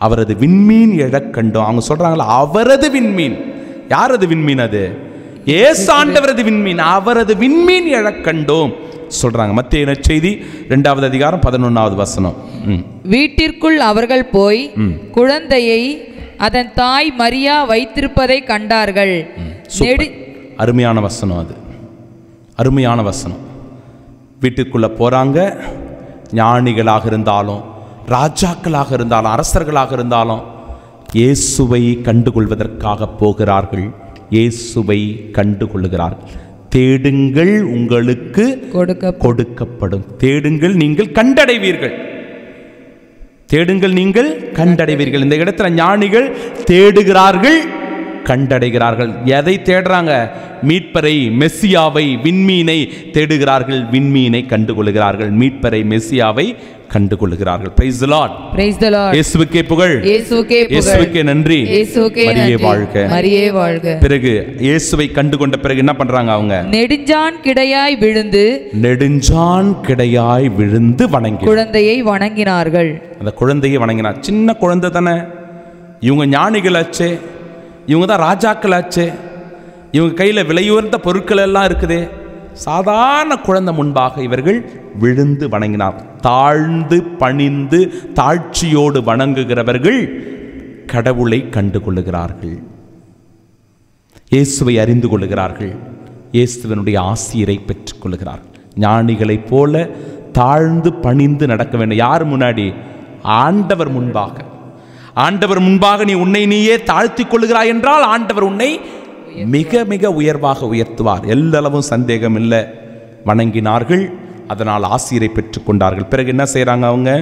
அவரது விண்மீன் எழக் கண்டோம். அவங்க சொல்றாங்களா அவரது விண்மீன். யாரது விண்மீன்? அது இயேசு ஆண்டவரது விண்மீன். அவரது விண்மீன் எழக் கண்டோம் சொல்றாங்க. மத்தேயு நற்செய்தி இரண்டாவது அதிகாரம் பதினொன்றாவது வசனம். வீட்டிற்குள் அவர்கள் போய் குழந்தையை அதன் தாய் மரியா வைத்திருப்பதை கண்டார்கள். அருமையான வசனம், அது அருமையான வசனம். வீட்டுக்குள்ள போறாங்க. ஞானிகளாக இருந்தாலும், ராஜாக்களாக இருந்தாலும், அரசர்களாக இருந்தாலும் இயேசுவை கண்டுகொள்வதற்காக போகிறார்கள். இயேசுவை கண்டுகொள்கிறார்கள். தேடுங்கள், உங்களுக்கு கொடுக்கப்படும். தேடுங்கள், நீங்கள் கண்டடைவீர்கள். தேடுங்கள், நீங்கள் கண்டடைவீர்கள். இந்த இடத்துல ஞானிகள் தேடுகிறார்கள், கண்டடைகிறார்கள். எதை தேடுறாங்க? மீட்பரை, மெசியாவை, விண்மீனை தேடுகிறார்கள். விண்மீனை கண்டுகொள்கிறார்கள். மீட்பரை, மெசியாவை கண்டுகொள்கிறார்கள். Praise the Lord. Praise the Lord. இயேசுவுக்கே புகழ். இயேசுவுக்கே புகழ். இயேசுவுக்கே நன்றி. இயேசுவுக்கே நன்றி. மரியே வாழ்க. மரியே வாழ்க. பிறகு இயேசுவை கண்டுகொண்ட பிறகு என்ன பண்றாங்க? அவங்க நெடுஞ்சான் கிடையாய் விழுந்து நெடுஞ்சான் கிடையாய் விழுந்து வணங்கி குழந்தையை வணங்கினார்கள். அந்த குழந்தையை வணங்கினார். சின்ன குழந்தை தானே. இவங்க ஞானிகளாச்சே, இவங்க தான் ராஜாக்களாச்சே, இவங்க கையில் விலையுயர்ந்த பொருட்கள் எல்லாம் இருக்குதே. சாதாரண குழந்தை முன்பாக இவர்கள் விழுந்து வணங்கினார். தாழ்ந்து பணிந்து தாழ்ச்சியோடு வணங்குகிறவர்கள் கடவுளை கண்டுகொள்ளுகிறார்கள். இயேசுவை அறிந்து கொள்ளுகிறார்கள். இயேசுவினுடைய ஆசிரை பெற்றுக் கொள்ளுகிறார்கள். ஞானிகளைப் போல தாழ்ந்து பணிந்து நடக்க வேண்டும். யார் முன்னாடி? ஆண்டவர் முன்பாக. ஆண்டவர் முன்பாக நீ உன்னை நீயே தாழ்த்தி கொள்ளுகிறாய் என்றால் ஆண்டவர் உன்னை மிக மிக உயர்வாக உயர்த்துவார். எல்லளவும் சந்தேகம் இல்லை. வணங்கினார்கள், அதனால் ஆசிரை பெற்றுக் கொண்டார்கள். பிறகு என்ன செய்யறாங்க? அவங்க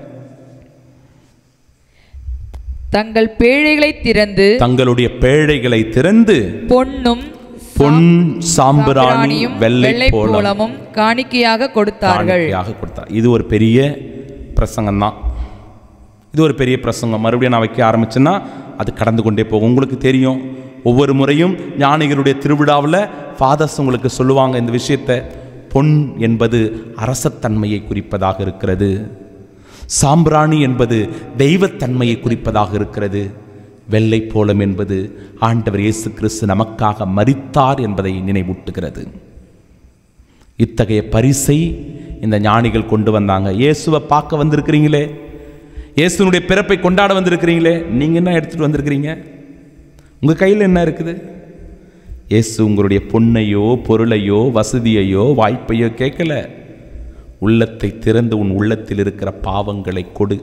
தங்கள் பேழைகளை திறந்து தங்களுடைய பேழைகளை திறந்து பொன்னும் பொன் சாம்பிராணியும் வெள்ளை போலமும் காணிக்கையாக கொடுத்தார்கள். கொடுத்தார். இது ஒரு பெரிய பிரசங்கம் தான். இது ஒரு பெரிய பிரசங்கம். மறுபடியும் நான் வைக்க ஆரம்பிச்சேன்னா அது கடந்து கொண்டே போகும். உங்களுக்கு தெரியும், ஒவ்வொரு முறையும் ஞானிகளுடைய திருவிழாவில் ஃபாதர்ஸ் உங்களுக்கு சொல்லுவாங்க இந்த விஷயத்தை. பொன் என்பது அரசத்தன்மையை குறிப்பதாக இருக்கிறது. சாம்பிராணி என்பது தெய்வத்தன்மையை குறிப்பதாக இருக்கிறது. வெள்ளை போலம் என்பது ஆண்டவர் இயேசு கிறிஸ்து நமக்காக மரித்தார் என்பதை நினைவூட்டுகிறது. இத்தகைய பரிசை இந்த ஞானிகள் கொண்டு வந்தாங்க. இயேசுவை பார்க்க வந்திருக்கிறீங்களே, இயேசுனுடைய பிறப்பை கொண்டாட வந்திருக்கிறீங்களே, நீங்கள் என்ன எடுத்துகிட்டு வந்திருக்கிறீங்க? உங்கள் கையில் என்ன இருக்குது? இயேசு உங்களுடைய பொன்னையோ பொருளையோ வசதியையோ வாய்ப்பையோ கேட்கல. உள்ளத்தை திறந்து உன் உள்ளத்தில் இருக்கிற பாவங்களை கொடு.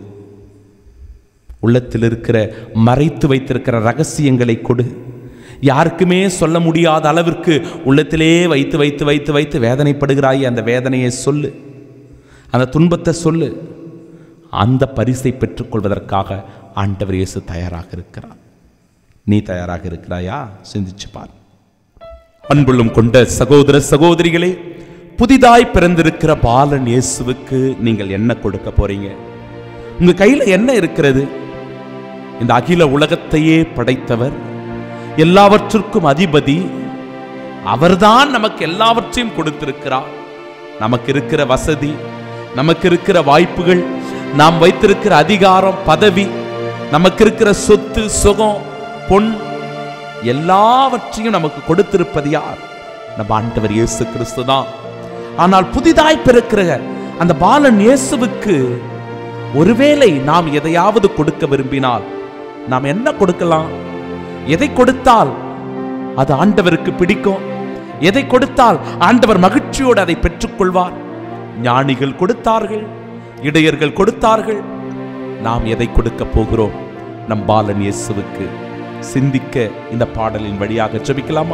உள்ளத்தில் இருக்கிற மறைத்து வைத்திருக்கிற ரகசியங்களை கொடு. யாருக்குமே சொல்ல முடியாத அளவிற்கு உள்ளத்திலே வைத்து வைத்து வைத்து வைத்து வேதனைப்படுகிறாய். அந்த வேதனையை சொல்லு, அந்த துன்பத்தை சொல்லு. அந்த பரிசை பெற்றுக்கொள்வதற்காக ஆண்டவர் இயேசு தயாராக இருக்கிறார். நீ தயாராக இருக்கிறாயா? சிந்திச்சு பார். அன்புள்ளம் கொண்ட சகோதர சகோதரிகளே, புதிதாய் பிறந்திருக்கிற பாலன் இயேசுவுக்கு நீங்கள் என்ன கொடுக்க போறீங்க? உங்க கையில என்ன இருக்கிறது? இந்த அகில உலகத்தையே படைத்தவர், எல்லாவற்றிற்கும் அதிபதி, அவர்தான் நமக்கு எல்லாவற்றையும் கொடுத்திருக்கிறார். நமக்கு இருக்கிற வசதி, நமக்கு இருக்கிற வாய்ப்புகள், நாம் வைத்திருக்கிற அதிகாரம், பதவி, நமக்கு இருக்கிற சொத்து, சுகம், பொன், எல்லாவற்றையும் நமக்கு கொடுத்திருப்பது யார்? நம்ம ஆண்டவர் இயேசு கிறிஸ்து தான். ஆனால் புதிதாய் பிறக்கிற அந்த பாலன் இயேசுவுக்கு ஒருவேளை நாம் எதையாவது கொடுக்க விரும்பினால் நாம் என்ன கொடுக்கலாம்? எதை கொடுத்தால் அது ஆண்டவருக்கு பிடிக்கும்? எதை கொடுத்தால் ஆண்டவர் மகிழ்ச்சியோடு அதை பெற்றுக்கொள்வார்? ஞானிகள் கொடுத்தார்கள், இடையர்கள் கொடுத்தார்கள். நாம் எதை கொடுக்க போகிறோம் நம் பாலன் இயேசுவுக்கு? சிந்திக்க இந்த பாடலின் வழியாக ஜெபிக்கலாமா?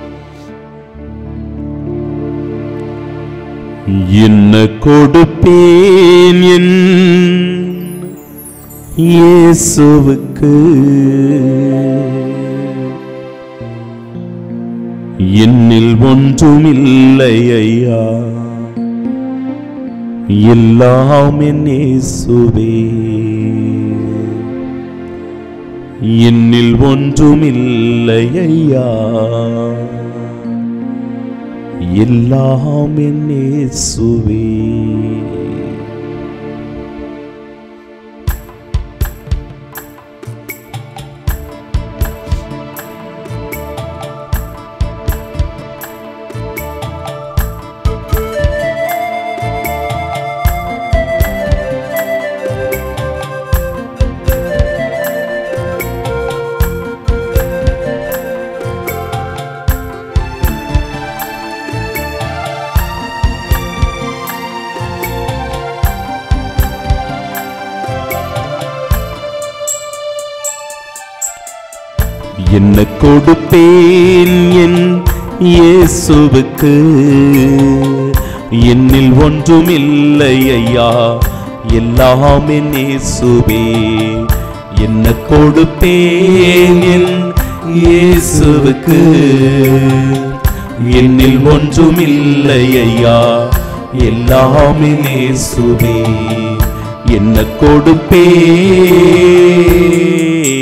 என்ன கொடுப்பேன் என் இயேசுவுக்கு? என்னில் ஒன்றுமில்லை ஐயா, எல்லாம் என் இயேசுவே. என்னில் ஒன்றுமில்லை ஐயா, எல்லாம் என் இயேசுவே. என்ன கொடுப்பேன் என் இயேசுவுக்கு? என்னில் ஒன்றும் இல்லை ஐயா, எல்லாம் என் இயேசுவே. என்ன கொடுப்பேன் என் இயேசுவுக்கு? என்னில் ஒன்றும் இல்லை ஐயா, எல்லாம் என் இயேசுவே. என்ன கொடுப்பேன்?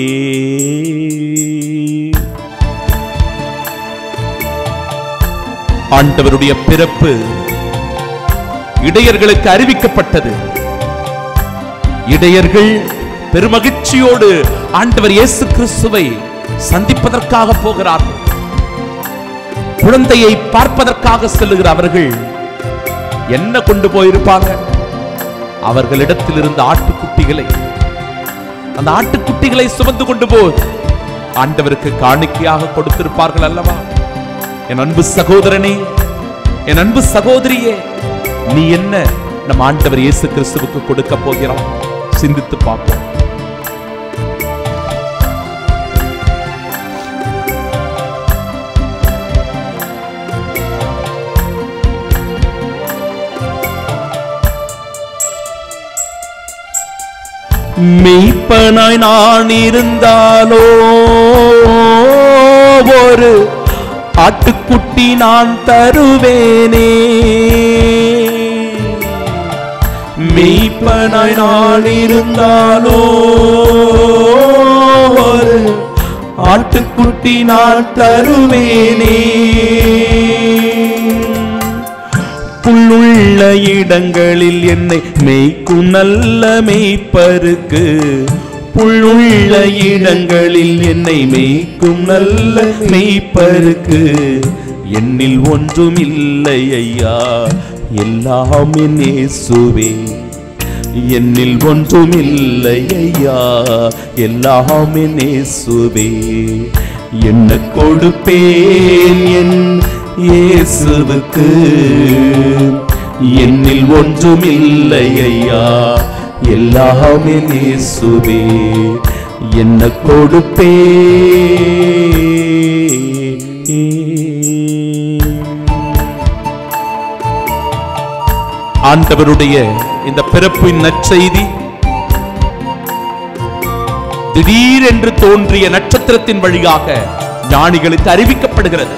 ஆண்டவருடைய பிறப்பு இடையர்களுக்கு அறிவிக்கப்பட்டது. இடையர்கள் பெருமகிழ்ச்சியோடு ஆண்டவர் இயேசு கிறிஸ்துவை சந்திப்பதற்காக போகிறார்கள். குழந்தையை பார்ப்பதற்காக செல்லுகிற அவர்கள் என்ன கொண்டு போயிருப்பாங்க? அவர்களிடத்தில் இருந்த ஆட்டுக்குட்டிகளை, அந்த ஆட்டுக்குட்டிகளை சுமந்து கொண்டு போய் ஆண்டவருக்கு காணிக்கையாக கொடுத்திருப்பார்கள் அல்லவா? என் அன்பு சகோதரனே, என் அன்பு சகோதரியே, நீ என்ன நம் ஆண்டவர் இயேசு கிறிஸ்துவுக்கு கொடுக்க போகிறான்? சிந்தித்து பார்ப்போம். மெய்ப்பனாய் நான் இருந்தாலோ ஒரு ஆட்டுக்குட்டி நான் தருவேனே. மெய்ப்பனாய் நான் இருந்தாலோ ஒரு ஆட்டுக்குட்டி நான் தருவேனே. புல்லுள்ள இடங்களில் என்னை மேய்க்கும் நல்ல மேய்ப்பருக்கு, புல்லுள்ள இடங்களில் என்னை மேய்க்கும் நல்ல மேய்ப்பருக்கு என்னில் ஒன்றும் இல்லை ஐயா, எல்லாம் என் இயேசுவே. என்னில் ஒன்றும் இல்லை ஐயா, எல்லாம் என் இயேசுவே. என்ன கொடுப்பேன் என் இயேசுவுக்கு? என்னில் ஒன்றும் இல்லை ஐயா, எல்லாம் என் இயேசுவே. என்ன கொடுப்பேன்? ஆண்டவருடைய இந்த பிறப்பின் நற்செய்தி திடீரென்று தோன்றிய நட்சத்திரத்தின் வழியாக ஞானிகளுக்கு அறிவிக்கப்படுகிறது.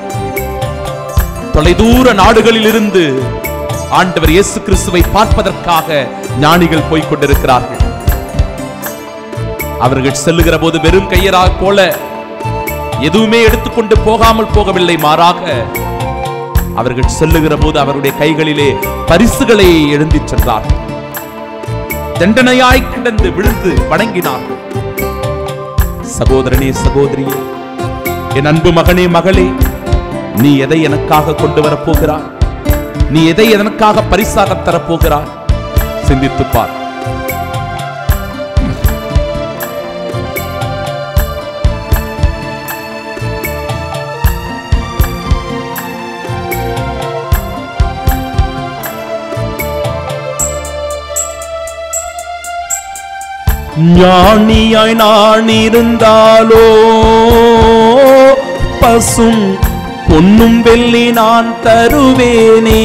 தொலைதூர நாடுகளில் இருந்து ஆண்டவர் இயேசு கிறிஸ்துவை பார்ப்பதற்காக ஞானிகள் போய்க் கொண்டிருக்கிறார்கள். அவர்கள் செல்லுகிற போது வெறும் கையராக போல எதுவுமே எடுத்துக்கொண்டு போகாமல் போகவில்லை. மாறாக அவர்கள் செல்லுகிற போது அவருடைய கைகளிலே பரிசுகளை எழுதி சென்றார்கள். தண்டனையாய் கிடந்து விழுந்து வணங்கினார்கள். சகோதரனே, சகோதரியே, என் அன்பு மகனே, மகளே, நீ எதை எனக்காக கொண்டு வரப்போகிறாய்? நீ எதை எனக்காக பரிசாக தரப்போகிறாய்? சிந்தித்துப் பார். ஞானியாய் நான் இருந்தாலோ பசும் பொன்னும் வெள்ளி நான் தருவேனே.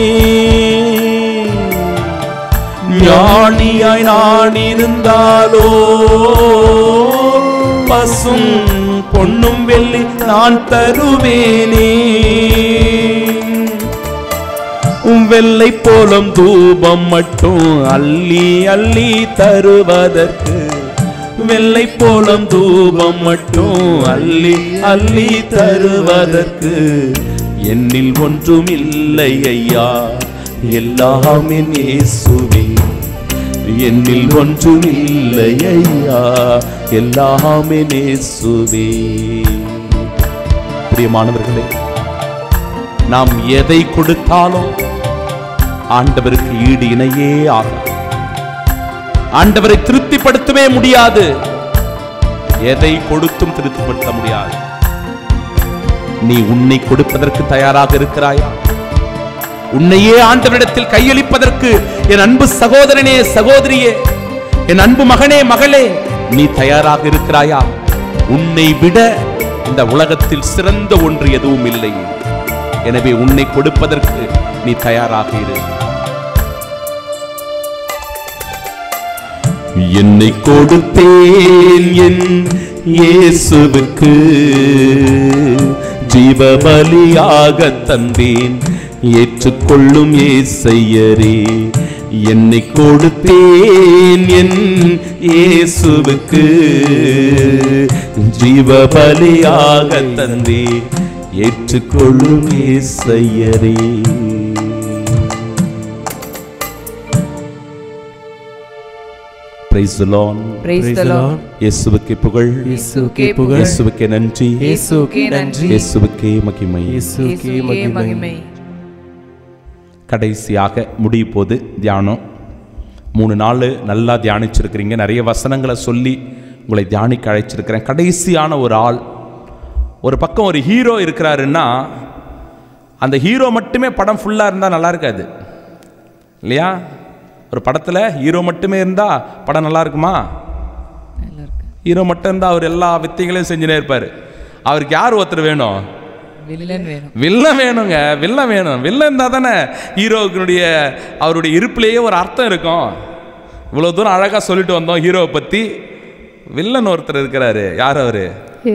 ஞானியாய் நான் இருந்தாலோ பசும் பொன்னும் வெள்ளி நான் தருவேனே. வெள்ளை போலும் தூபம் மட்டும் அள்ளி அள்ளி தருவதற்கு, வெள்ளை போலும் தூபம் மட்டும் அள்ளி அள்ளி தருவதற்கு என்னில் ஒன்றும் இல்லை ஐயா, எல்லாம் என் இயேசுவே. என்னில் ஒன்றும் இல்லை ஐயா, எல்லாம் என் இயேசுவே. பிரியமானவர்களே, நாம் எதை கொடுத்தாலும் ஆண்டவருக்கு ஈடு இணையே ஆகும். ஆண்டவரை திருப்திப்படுத்தவே முடியாது. எதை கொடுத்தும் திருப்திப்படுத்த முடியாது. நீ உன்னை கொடுப்பதற்கு தயாராக இருக்கிறாயா? உன்னையே ஆண்டவரிடத்தில் கையளிப்பதற்கு என் அன்பு சகோதரனே, சகோதரியே, என் அன்பு மகனே, மகளே, நீ தயாராக இருக்கிறாயா? உன்னை விட இந்த உலகத்தில் சிறந்த ஒன்று எதுவும் இல்லை. எனவே உன்னை கொடுப்பதற்கு நீ தயாராக இரு. என்னை கொடுத்தேன் என் இயேசுவுக்கு, ஜீவபலியாக தந்தேன் ஏற்றுக்கொள்ளும் இயேசையரே. என்னை கொடுத்தேன் என் இயேசுவுக்கு, ஜீவபலியாக தந்தேன் ஏற்றுக்கொள்ளும் இயேசையரே. Praise the Lord. Praise the Lord. இயேசுவுக்கே புகழ், இயேசுவுக்கே புகழ், இயேசுவுக்கே நன்றி, இயேசுவுக்கே நன்றி, இயேசுவுக்கே மகிமை. இயேசுவுக்கே மகிமை. கடைசியாக முடிய போது தியானம். மூணு நாள் நல்லா தியானிச்சிருக்கிறீங்க. நிறைய வசனங்களை சொல்லி உங்களை தியானிக்க அழைச்சிருக்கிறேன். கடைசியான ஒரு ஆள், ஒரு பக்கம் ஒரு ஹீரோ இருக்கிறாருன்னா அந்த ஹீரோ மட்டுமே படம் ஃபுல்லாக இருந்தால் நல்லா இருக்காது இல்லையா? ஒரு படத்தில் ஹீரோ மட்டுமே இருந்தால் படம் நல்லா இருக்குமா? ஹீரோ மட்டும் இருந்தால் அவர் எல்லா வித்தைகளையும் செஞ்சுனே இருப்பார். அவருக்கு யார் ஒருத்தர் வேணும்? வில்லன் வேணும். வில்லன் வேணுங்க, வில்லன் வேணும். வில்லன் இருந்தால் தானே ஹீரோவுக்குடைய அவருடைய இருப்பிலேயே ஒரு அர்த்தம் இருக்கும். இவ்வளோ தூரம் அழகாக சொல்லிட்டு வந்தோம் ஹீரோவை பற்றி. வில்லன் ஒருத்தர் இருக்கிறாரு. யார் அவரு?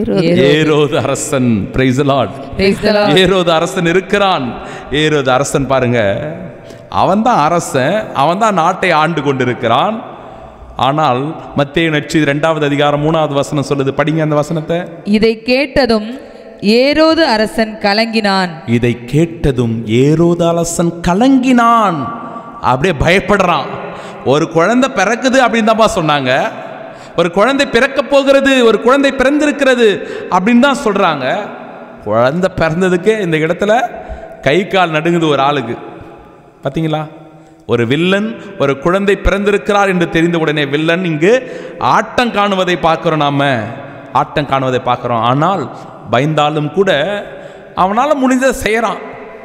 ஏரோது அரசன். Price the Lord. ஏரோது அரசன் இருக்கிறான். ஏரோது அரசன் பாருங்க, அவன் தான் அரசன், அவன் தான் நாட்டை ஆண்டு கொண்டிருக்கிறான். ஆனால் மத்தேயு நற்செய்தி இரண்டாவது அதிகாரம் மூணாவது வசனம் சொல்லுது. படிங்க அந்த வசனத்தை. இதை கேட்டதும் ஏரோது அரசன் கலங்கினான். இதை கேட்டதும் ஏரோது அரசன் கலங்கினான். அப்படியே பயப்படுறான். ஒரு குழந்தை பிறக்குது அப்படின்னு தான்ப்பா சொன்னாங்க. ஒரு குழந்தை பிறக்க போகிறது, ஒரு குழந்தை பிறந்திருக்கிறது அப்படின்னு தான் சொல்றாங்க. குழந்தை பிறந்ததுக்கே இந்த இடத்துல கை கால் நடுங்குது ஒரு ஆளுக்கு. பார்த்தீங்களா? ஒரு வில்லன் ஒரு குழந்தை பிறந்திருக்கிறார் என்று தெரிந்த உடனே வில்லன் இங்கு ஆட்டம் காணுவதை பார்க்கிறோம். நாம ஆட்டம் காணுவதை பார்க்கிறோம். ஆனால் பயந்தாலும் கூட அவனால் முடிஞ்சதை செய்யறான்.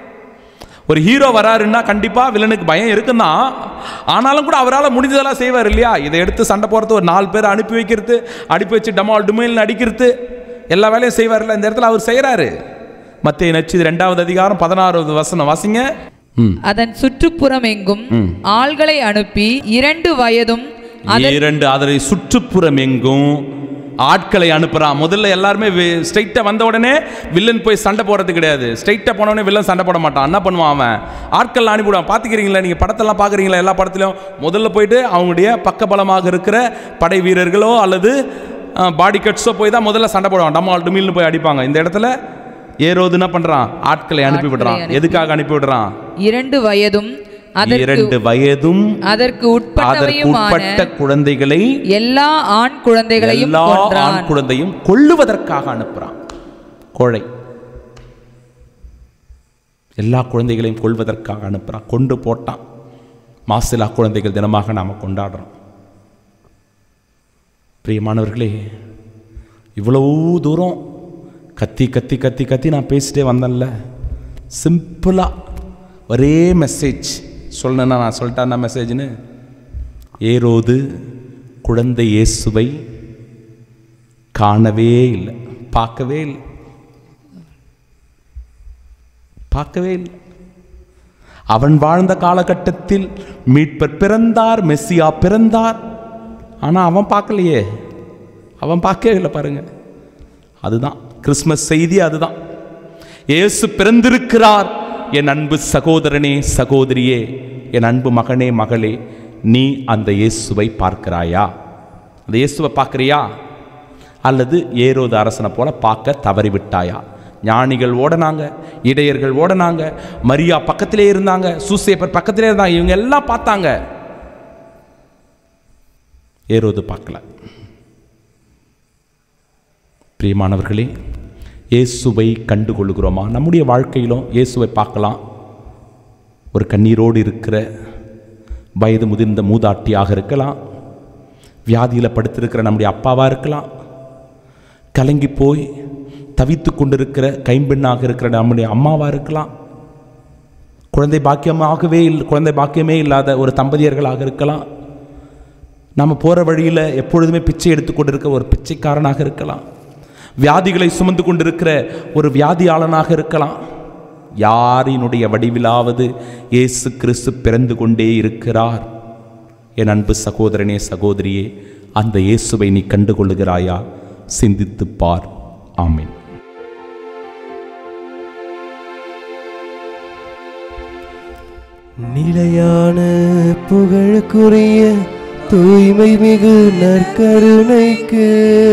ஒரு ஹீரோ வராருன்னா கண்டிப்பா வில்லனுக்கு பயம் இருக்குதான். ஆனாலும் கூட அவரால் முடிஞ்சதெல்லாம் செய்வார் இல்லையா? இதை எடுத்து சண்டை போறது, ஒரு நாலு பேர் அனுப்பி வைக்கிறது, அனுப்பி வச்சு டமால் டுமைல் அடிக்கிறது, எல்லா வேலையும் செய்வார்ல. இந்த இடத்துல அவர் செய்யறாரு. மத்தேயு நற்செய்தி இரண்டாவது அதிகாரம் பதினாறாவது வசனம் வாசிங்க. அதன் சுற்றுப்புறம் எங்கும் ஆள்களை அனுப்பி இரண்டு வயதும் இரண்டு அதனை சுற்றுப்புறம் எங்கும் ஆட்களை அனுப்புறான். முதல்ல எல்லாருமே ஸ்ட்ரைட்டா வந்த உடனே வில்லன் போய் சண்டை போடுறது கிடையாது. ஸ்ட்ரைட்டா போன உடனே வில்லன் சண்டை போட மாட்டான். என்ன பண்ணுவான்? அவன் ஆட்கள் அனுப்பிவிடுவான். பாத்துக்கிறீங்களா? நீங்க படத்தெல்லாம் பாக்குறீங்களா? எல்லா படத்திலும் முதல்ல போயிட்டு அவங்களுடைய பக்கபலமாக இருக்கிற படை வீரர்களோ அல்லது பாடி கட்ஸோ போய் தான் முதல்ல சண்டை போடுவான். டமால் டுமில்னு போய் அடிப்பாங்க. இந்த இடத்துல ஏரோது என்ன பண்றான்? ஆட்களை அனுப்பி விடுறான். எதுக்காக அனுப்பி விடுறான்? இரண்டு வயதும் இரண்டு வயதும் அதற்கு உட்பட்ட குழந்தைகளை, எல்லா ஆண் குழந்தைகளையும் ஆண் குழந்தையும் கொல்லுவதற்காக அனுப்புறான். கோழை எல்லா குழந்தைகளையும் கொல்வதற்காக அனுப்புறான். கொண்டு போட்டான். மாசிலா குழந்தைகள் தினமாக நாம கொண்டாடுறோம். பிரியமானவர்களே, இவ்வளவு தூரம் கத்தி கத்தி கத்தி கத்தி நான் பேசிட்டே வந்தேன்ல. சிம்பிளா ஒரே மெசேஜ் சொல்லணும்னா நான் சொல்லிட்டேன். என்ன மெசேஜ்னு? ஏரோது குழந்தை இயேசுவை காணவே இல்லை, பார்க்கவே இல்லை, பார்க்கவே இல்லை. அவன் வாழ்ந்த காலகட்டத்தில் மீட்பர் பிறந்தார், மெஸ்ஸியா பிறந்தார். ஆனால் அவன் பார்க்கலையே, அவன் பார்க்கவே இல்லை. பாருங்க, அதுதான் கிறிஸ்மஸ் செய்தி. அதுதான் இயேசு பிறந்திருக்கிறார். என் அன்பு சகோதரனே சகோதரியே, என் அன்பு மகனே மகளே, நீ அந்த இயேசுவை பார்க்கிறாயா? அந்த இயேசுவை பார்க்கிறியா? அல்லது ஏரோது அரசனை போல பார்க்க தவறிவிட்டாயா? ஞானிகள் ஓடனாங்க, இடையர்கள் ஓடனாங்க, மரியா பக்கத்திலே இருந்தாங்க, சூசேப்பர் பக்கத்திலே இருந்தாங்க, இவங்க எல்லாம் பார்த்தாங்க. ஏரோது பார்க்கல. பிரியமானவர்களே, இயேசுவை கண்டுகொள்கிறோமா? நம்முடைய வாழ்க்கையிலும் இயேசுவை பார்க்கலாம். ஒரு கண்ணீரோடு இருக்கிற வயது முதிர்ந்த மூதாட்டியாக இருக்கலாம், வியாதியில் படுத்திருக்கிற நம்முடைய அப்பாவாக இருக்கலாம், கலங்கி போய் தவித்து கொண்டிருக்கிற கைம்பெண்ணாக இருக்கிற நம்முடைய அம்மாவாக இருக்கலாம், குழந்தை பாக்கியமாகவே இல்லை குழந்தை பாக்கியமே இல்லாத ஒரு தம்பதியர்களாக இருக்கலாம், நம்ம போகிற வழியில் எப்பொழுதுமே பிச்சை எடுத்துக்கொண்டிருக்க ஒரு பிச்சைக்காரனாக இருக்கலாம். வியாதிகளை சுமந்து கொண்டிருக்கிற ஒரு வியாதியாளனாக இருக்கலாம். யாரினுடைய வடிவிலாவது இயேசு கிறிஸ்து பிறந்து கொண்டே இருக்கிறார். என் அன்பு சகோதரனே, சகோதரியே, அந்த இயேசுவை நீ கண்டுகொள்ளுகிறாயா? சிந்தித்து பார். ஆமென். நிலையான புகழுக்குரிய தூய்மை மிகு நற்கருணைக்கு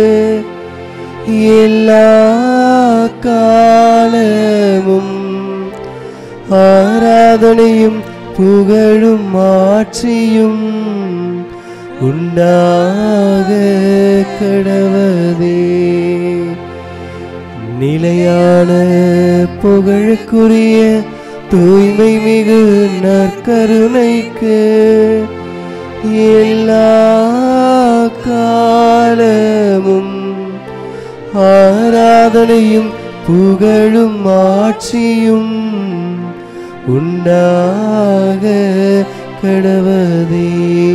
எல்லா காலமும் ஆராதனையும் புகழும் ஆட்சியும் உண்டாக கடவதே. நிலையான புகழுக்குரிய தூய்மை மிகு நற்கருணைக்கு எல்லா காலமும் ஆராதனையும் புகழும் ஆட்சியும் உண்டாக கடவதே.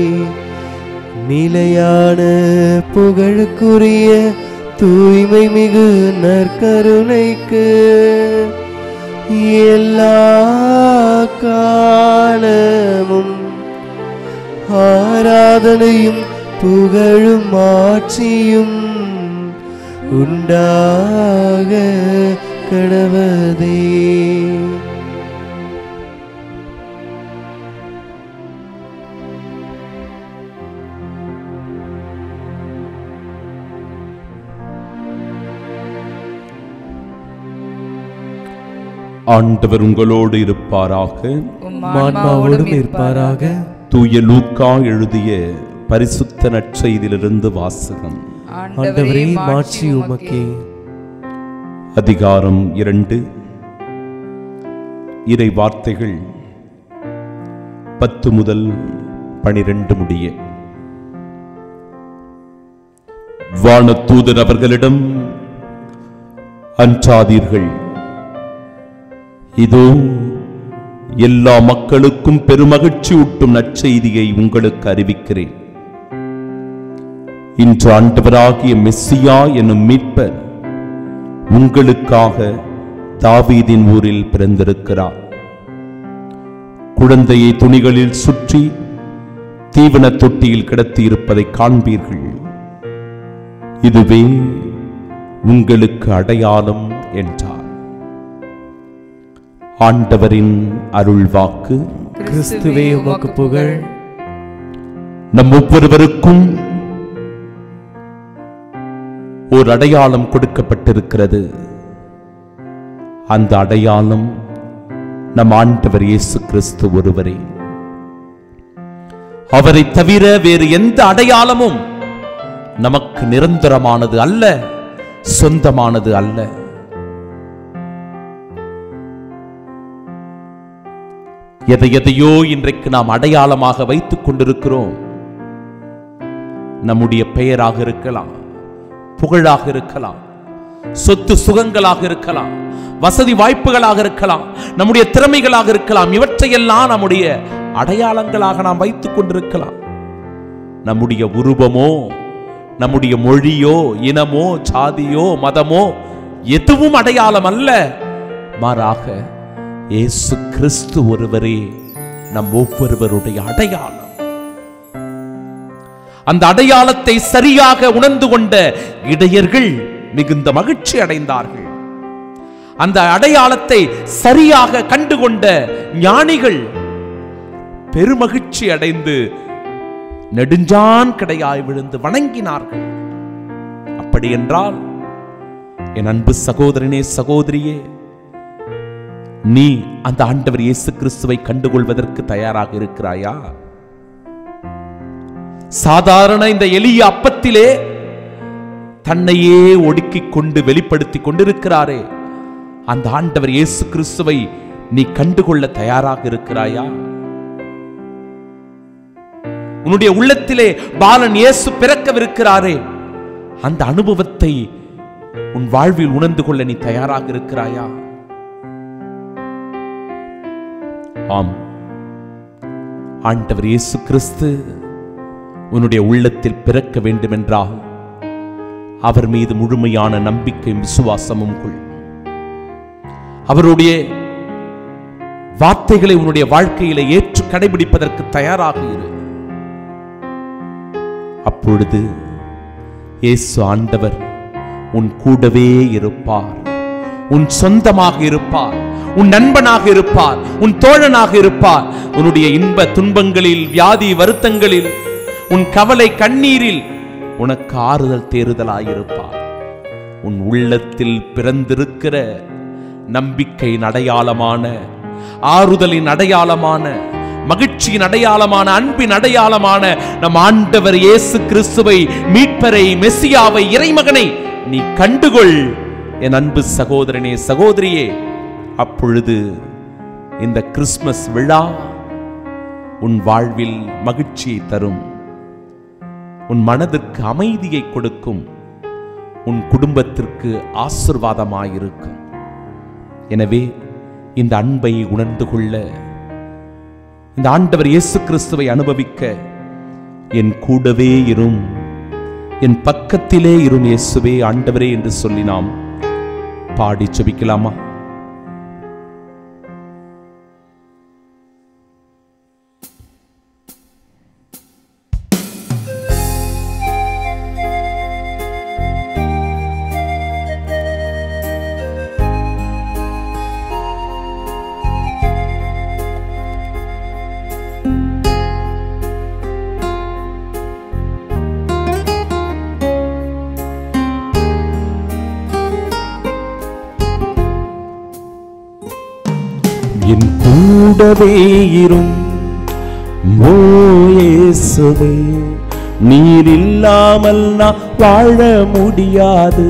நிலையான புகழுக்குரிய தூய்மை மிகு நற்கருணைக்கு எல்லா காலமும் ஆராதனையும் புகழும் ஆட்சியும் உண்டாக கடவதே. ஆண்டவர் உங்களோடு இருப்பாராக. ஆன்மாவோடும் இருப்பாராக. தூய லூக்கா எழுதிய பரிசுத்த நற்செய்தியிலிருந்து வாசகம். ஆண்டவரே, மாட்சி உமக்கே. அதிகாரம் இரண்டு. இறை வார்த்தைகள் பத்து முதல் பனிரெண்டு முடிய. வானதூதர் அவர்களிடம், அஞ்சாதீர்கள், இதோ எல்லா மக்களுக்கும் பெருமகிழ்ச்சி ஊட்டும் நற்செய்தியை உங்களுக்கு அறிவிக்கிறேன். இன்று ஆண்டவராகிய மெஸ்ஸியா என்னும் மீட்பர் உங்களுக்காக தாவீதின் ஊரில் பிறந்திருக்கிறார். குழந்தையை துணிகளில் சுற்றி தீவன தொட்டியில் கிடத்தி இருப்பதை காண்பீர்கள். இதுவே உங்களுக்கு அடையாளம் என்றார். ஆண்டவரின் அருள்வாக்கு. கிறிஸ்துவே உமக்கு புகழ். நம் ஒவ்வொருவருக்கும் ஒரு அடையாளம் கொடுக்கப்பட்டிருக்கிறது. அந்த அடையாளம் நம் ஆண்டவர் இயேசு கிறிஸ்து ஒருவரே. அவரை தவிர வேறு எந்த அடையாளமும் நமக்கு நிரந்தரமானது அல்ல, சொந்தமானது அல்ல. எதை எதையோ இன்றைக்கு நாம் அடையாளமாக வைத்துக் கொண்டிருக்கிறோம். நம்முடைய பெயராக இருக்கலாம், புகழாக இருக்கலாம், சொத்து சுகங்களாக இருக்கலாம், வசதி வாய்ப்புகளாக இருக்கலாம், நம்முடைய திறமைகளாக இருக்கலாம். இவற்றையெல்லாம் நம்முடைய அடையாளங்களாக நாம் வைத்துக் கொண்டிருக்கலாம். நம்முடைய உருவமோ, நம்முடைய மொழியோ, இனமோ, சாதியோ, மதமோ எதுவும் அடையாளம் அல்ல. மாறாக இயேசு கிறிஸ்து ஒருவரே நம் ஒவ்வொருவருடைய அடையாளம். அந்த அடையாளத்தை சரியாக உணர்ந்து கொண்ட இடையர்கள் மிகுந்த மகிழ்ச்சி அடைந்தார்கள். அந்த அடையாளத்தை சரியாக கண்டுகொண்ட ஞானிகள் பெருமகிழ்ச்சி அடைந்து நெடுஞ்சான் கிடையாய் விழுந்து வணங்கினார்கள். அப்படி என்றால் என் அன்பு சகோதரனே, சகோதரியே, நீ அந்த ஆண்டவர் இயேசு கிறிஸ்துவை கண்டுகொள்வதற்கு தயாராக இருக்கிறாயா? சாதாரண இந்த எளிய அப்பத்திலே தன்னையே ஒடுக்கிக் கொண்டு வெளிப்படுத்திக் கொண்டிருக்கிறாரே, அந்த ஆண்டவர் இயேசு கிறிஸ்துவை நீ கண்டுகொள்ள தயாராக இருக்கிறாயா? உன்னுடைய உள்ளத்திலே பாலன் இயேசு பிறக்கவிருக்கிறாரே, அந்த அனுபவத்தை உன் வாழ்வில் உணர்ந்து கொள்ள நீ தயாராக இருக்கிறாயா? ஆம், ஆண்டவர் இயேசு கிறிஸ்து உன்னுடைய உள்ளத்தில் பிறக்க வேண்டும் என்றால் அவர் மீது முழுமையான நம்பிக்கையும் விசுவாசமும் கொள். அவருடைய வார்த்தைகளை உன்னுடைய வாழ்க்கையில ஏற்று கடைபிடிப்பதற்கு தயாராக இரு. அப்பொழுது இயேசு ஆண்டவர் உன் கூடவே இருப்பார், உன் சொந்தமாக இருப்பார், உன் நண்பனாக இருப்பார், உன் தோழனாக இருப்பார். உன்னுடைய இன்ப துன்பங்களில், வியாதி வருத்தங்களில், உன் கவலை கண்ணீரில் உனக்கு ஆறுதல் தேறுதலாயிருப்பார். உன் உள்ளத்தில் பிறந்திருக்கிற நம்பிக்கையின் அடையாளமான, ஆறுதலின் அடையாளமான, மகிழ்ச்சியின் அடையாளமான, அன்பின் அடையாளமான நம் ஆண்டவர் இயேசு கிறிஸ்துவை, மீட்பரை, மெசியாவை, இறைமகனை நீ கண்டுகொள் என் அன்பு சகோதரனே, சகோதரியே. அப்பொழுது இந்த கிறிஸ்துமஸ் விழா உன் வாழ்வில் மகிழ்ச்சியை தரும், உன் மனதிற்கு அமைதியை கொடுக்கும், உன் குடும்பத்திற்கு ஆசீர்வாதமாயிருக்கும். எனவே இந்த அன்பை உணர்ந்து கொள்ள, இந்த ஆண்டவர் இயேசு கிறிஸ்துவை அனுபவிக்க என் கூடவே இரும், என் பக்கத்திலே இரும் இயேசுவே ஆண்டவரே என்று சொல்லி நாம் பாடி ஜெபிக்கலாமா? என் கூடவே இரும் ஓ இயேசுவே, நீர் இல்லாமல் நான் வாழ முடியாது.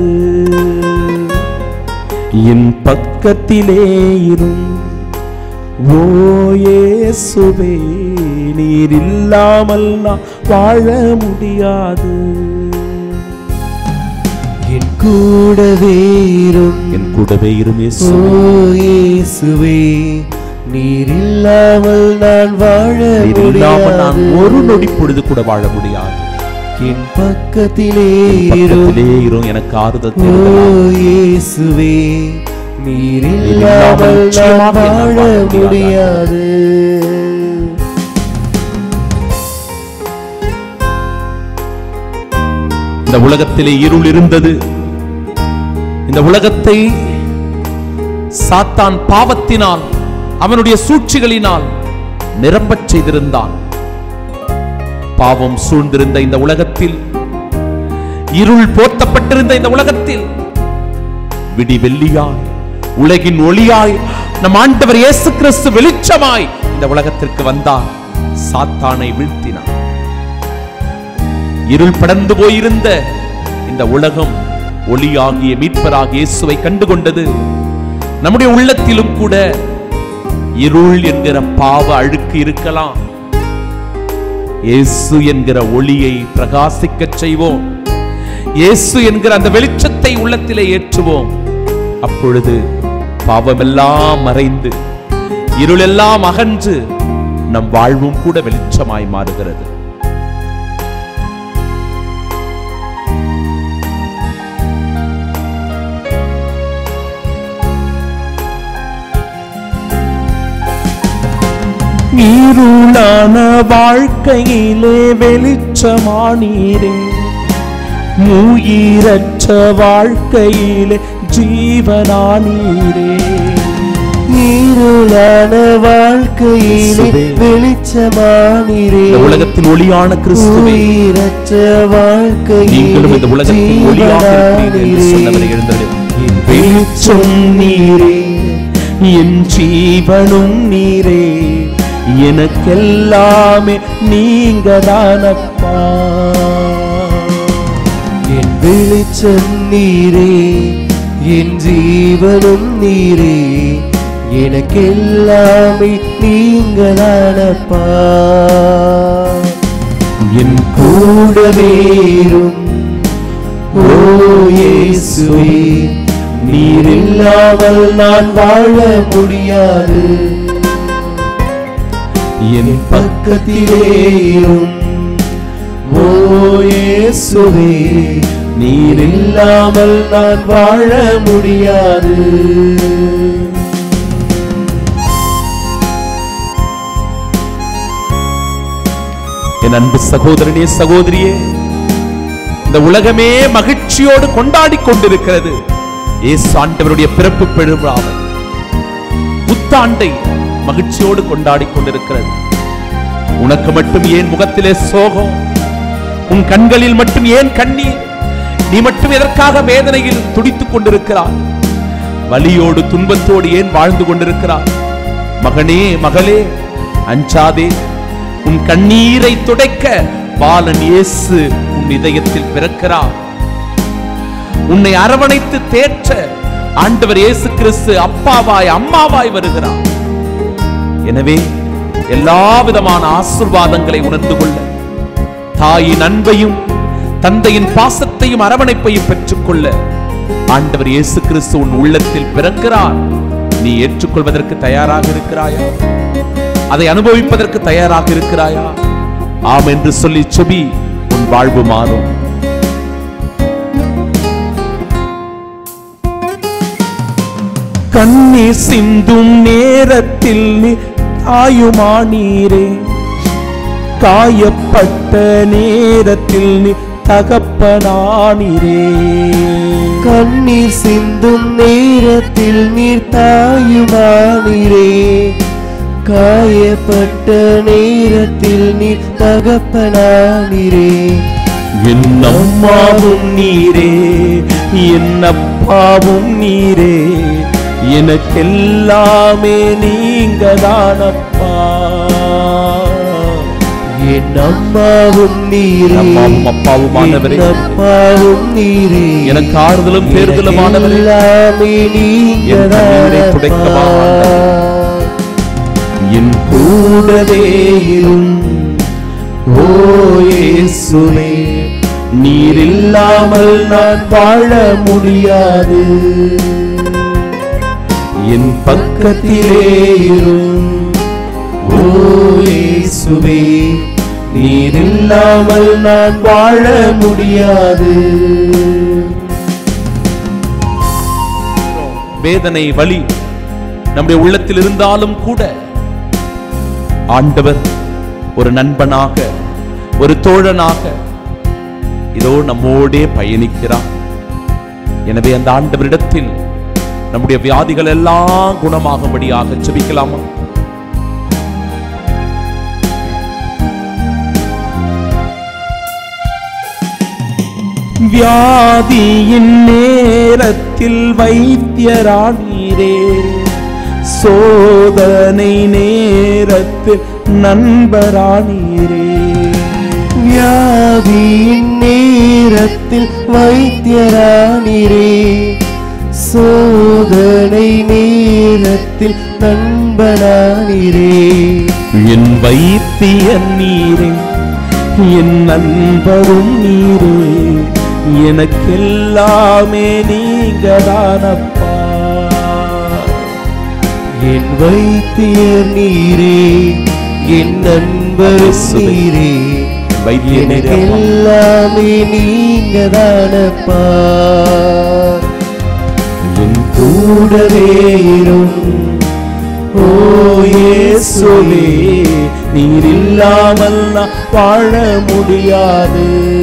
என் பக்கத்திலே இரும் ஓ இயேசுவே, நீர் இல்லாமல் நான் வாழ முடியாது. என் கூடவே இரும், என் கூடவே இரும் ஓ இயேசுவே, நீர் இல்லாமல் நான் வாழ இல்லாமல் நான் முடியாது. ஒரு நொடி பொழுது கூட வாழ முடியாது. என் பக்கத்திலே பக்கத்திலே இரும், எனக்கு ஆறுதல் ஓ தேவை. இயேசுவே, நீர் இல்லாமல் நான் வாழ முடியாது. இந்த உலகத்திலே இருள் இருந்தது. இந்த உலகத்தை சாத்தான் பாவத்தினால், அவனுடைய சூழ்ச்சிகளினால் நிரம்பச் செய்திருந்தான். பாவம் சூழ்ந்திருந்த இந்த உலகத்தில், இருள் போர்த்தப்பட்டிருந்த இந்த உலகத்தில் விடி வெள்ளியாய், உலகின் ஒளியாய் நம் ஆண்டவர் இயேசு கிறிஸ்து வெளிச்சமாய் இந்த உலகத்திற்கு வந்தார். சாத்தானை வீழ்த்தினார். இருள் படர்ந்து போயிருந்த இந்த உலகம் ஒளியாகிய மீட்பராகிய இயேசுவை கண்டுகொண்டது. நம்முடைய உள்ளத்திலும் கூட இருள் என்கிற பாவ அழுக்கு இருக்கலாம். இயேசு என்கிற ஒளியை பிரகாசிக்கச் செய்வோம். இயேசு என்கிற அந்த வெளிச்சத்தை உள்ளத்திலே ஏற்றுவோம். அப்பொழுது பாவமெல்லாம் மறைந்து, இருளெல்லாம் அகன்று, நம் வாழ்வும் கூட வெளிச்சமாய் மாறுகிறது. இருளான வாழ்க்கையிலே வெளிச்சமானீரே, உயிரற்ற வாழ்க்கையிலே ஜீவனானீரே. இருளான வாழ்க்கையிலே வெளிச்சமானீரே, உலகத்தின் ஒளியான கிறிஸ்துவே, உயிரற்ற வாழ்க்கையிலே நீங்களும் இந்த உலகத்தின் ஒளியாக இருக்கிறீர்கள் என்று சொன்னவரை எழுந்தருளும். வெளிச்சம் நீரே, என் ஜீவனும் நீரே, எனக்கெல்லாமே நீங்க தானப்பா. என் வெளிச்சம் நீரே, என் ஜீவனும் நீரே, எனக்கெல்லாமே நீங்க தானப்பா. என் கூடவே இரும் ஓ இயேசுவே, நீர் இல்லாமல் நான் வாழ முடியாது. என் பக்கத்திலே இரும் ஓ இயேசுவே, நீர் இல்லாமல் நான் வாழ முடியாது. என் அன்பு சகோதரனே, சகோதரியே, இந்த உலகமே மகிழ்ச்சியோடு கொண்டாடி கொண்டிருக்கிறது இயேசு ஆண்டவருடைய பிறப்பு பெருவிழாவை, புத்தாண்டை மகிழ்ச்சியோடு கொண்டாடி கொண்டிருக்கிறது. உனக்கு மட்டும் ஏன் முகத்திலே சோகம்? உன் கண்களில் மட்டும் ஏன் கண்ணீர்? நீ மட்டும் எதற்காக வேதனையில் துடித்துக் கொண்டிருக்கிறாய்? வலியோடு துன்பத்தோடு ஏன் வாழ்ந்து கொண்டிருக்கிறாய்? மகனே, மகளே, அஞ்சாதே. உன் கண்ணீரை துடைக்க பாலன் இயேசு உன் இதயத்தில் பிறக்கிறார். உன்னை அரவணைத்து தேற்ற ஆண்டவர் இயேசு கிறிஸ்து அப்பாவாய் அம்மாவாய் வருகிறார். எனவே எல்லா விதமான ஆசீர்வாதங்களை உணர்ந்து கொள்ள, தாயின் அன்பையும் தந்தையின் பாசத்தையும் அரவணைப்பையும் பெற்றுக்கொள்ள ஆண்டவர் இயேசு கிறிஸ்து உன் உள்ளத்தில் பிறக்கிறார். நீ ஏற்றுக்கொள்வதற்கு தயாராக இருக்கிறாயா? அதை அனுபவிப்பதற்கு தயாராக இருக்கிறாயா? ஆம் என்று சொல்லி செபி, உன் வாழ்வு மாறும். கண்ணீர் சிந்தும் நேரத்தில் நீ தாயுமானீரே, காயப்பட்ட நேரத்தில் நீ தகப்பனானீரே. கண்ணீர் சிந்தும் நேரத்தில் நீர் தாயுமானீரே, காயப்பட்ட நேரத்தில் நீர் தகப்பனானீரே. என் அம்மாவும் நீரே, என் அப்பாவும் நீரே, எனக்கெல்லாமே நீங்க தானப்பா. என் அம்மாவும் நீரே, அம்மாவும் அப்பாவுமானவரே, அப்பாவும் நீரே, எனக்கு ஆறுதலும் தேர்தலுமானவரே, எல்லாமே நீங்க தானப்பா. என் கூடவே இரும் ஓ இயேசுவே, நீர் இல்லாமல் நான் வாழ முடியாது. என் பக்கத்திலே இரும் ஓ இயேசுவே, நீர் இல்லாமல் நான் வாழ முடியாது. வேதனை, வலி நம்முடைய உள்ளத்தில் இருந்தாலும் கூட ஆண்டவர் ஒரு நண்பனாக, ஒரு தோழனாக இதோ நம்மோடே பயணிக்கிறார். எனவே அந்த ஆண்டவரிடத்தில் நம்முடைய வியாதிகள் எல்லாம் குணமாகும்படியாக ஜெபிக்கலாமா? வியாதியின் நேரத்தில் வைத்தியரானீரே, சோதனை நேரத்தில் நண்பரானீரே. வியாதியின் நேரத்தில் வைத்தியரானீரே, சோதனை நேரத்தில் நண்பரானீரே. என் வைத்தியன் நீரே, என் நண்பரும் நீரே, எனக்கெல்லாமே நீங்க தானப்பா. என் வைத்தியர் நீரே, என் நண்பர் நீரே, எனக்கெல்லாமே நீங்க தானப்பா. என் கூடவே இரும் ஓ இயேசுவே, நீர் இல்லாமல் நான் வாழ முடியாது.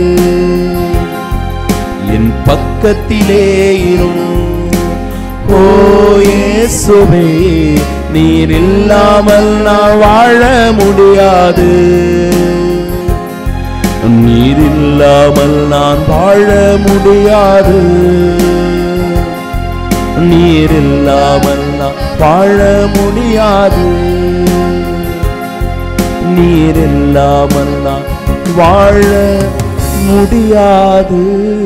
என் பக்கத்திலே இரும் ஓ இயேசுவே, நீர் இல்லாமல் நான் வாழ முடியாது. நீர் இல்லாமல் நான் வாழ முடியாது. நீர் இல்லாமல் நான் வாழ முடியாது. நீர் இல்லாமல் நான் வாழ முடியாது.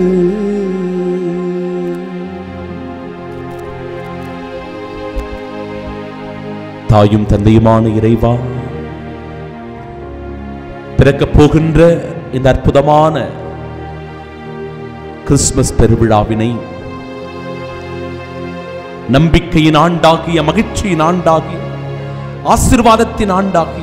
தாயும் தந்தையுமான இறைவா, பிறக்கப் போகின்ற இந்த அற்புதமான கிறிஸ்துமஸ் பெருவிழாவினை நம்பிக்கையின் ஆண்டாகிய, மகிழ்ச்சியின் ஆண்டாகிய, ஆசீர்வாதத்தின் ஆண்டாகிய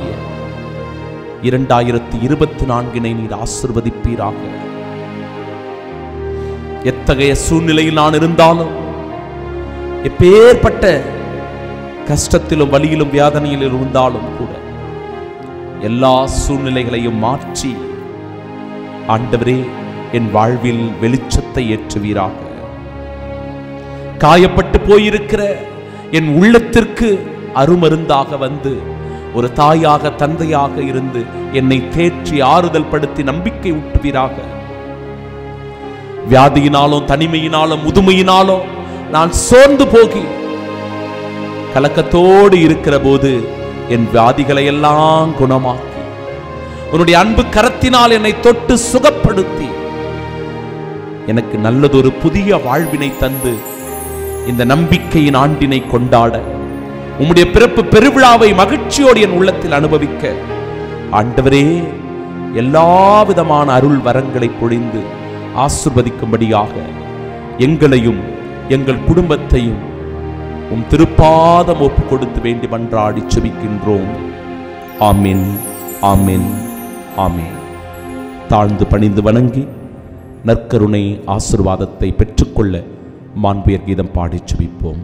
இரண்டாயிரத்தி இருபத்தி நான்கினை நீர் ஆசீர்வதிப்பீராக. எத்தகைய சூழ்நிலையில் நான் இருந்தாலும், எப்பேற்பட்ட கஷ்டத்திலும் வலியிலும் வேதனையிலும் இருந்தாலும் கூட எல்லா சூழ்நிலைகளையும் மாற்றி ஆண்டவரே என் வாழ்வில் வெளிச்சத்தை ஏற்றுவீராக. காயப்பட்டு போயிருக்கிற என் உள்ளத்திற்கு அருமருந்தாக வந்து ஒரு தாயாக தந்தையாக இருந்து என்னை தேற்றி ஆறுதல் படுத்தி நம்பிக்கை ஊட்டுவீராக. வியாதியினாலும் தனிமையினாலும் முதுமையினாலும் நான் சோர்ந்து போகி கலக்கத்தோடு இருக்கிற போது என் வியாதிகளை எல்லாம் குணமாக்கி உன்னுடைய அன்பு கரத்தினால் என்னை தொட்டு சுகப்படுத்தி எனக்கு நல்லதொரு புதிய வாழ்வினை தந்து இந்த நம்பிக்கையின் ஆண்டினை கொண்டாட, உம்முடைய பிறப்பு பெருவிழாவை மகிழ்ச்சியோடு என் உள்ளத்தில் அனுபவிக்க ஆண்டவரே எல்லா விதமான அருள் வரங்களை பொழிந்து ஆசீர்வதிக்கும்படியாக எங்களையும் எங்கள் குடும்பத்தையும் உம் திருப்பாதம் ஒப்பு கொடுத்து வேண்டி மன்றாடி செபிக்கின்றோம். ஆமென், ஆமென், ஆமென். தாழ்ந்து பணிந்து வணங்கி நற்கருணை ஆசீர்வாதத்தை பெற்றுக்கொள்ள மாண்புயர் கீதம் பாடி செபிப்போம்.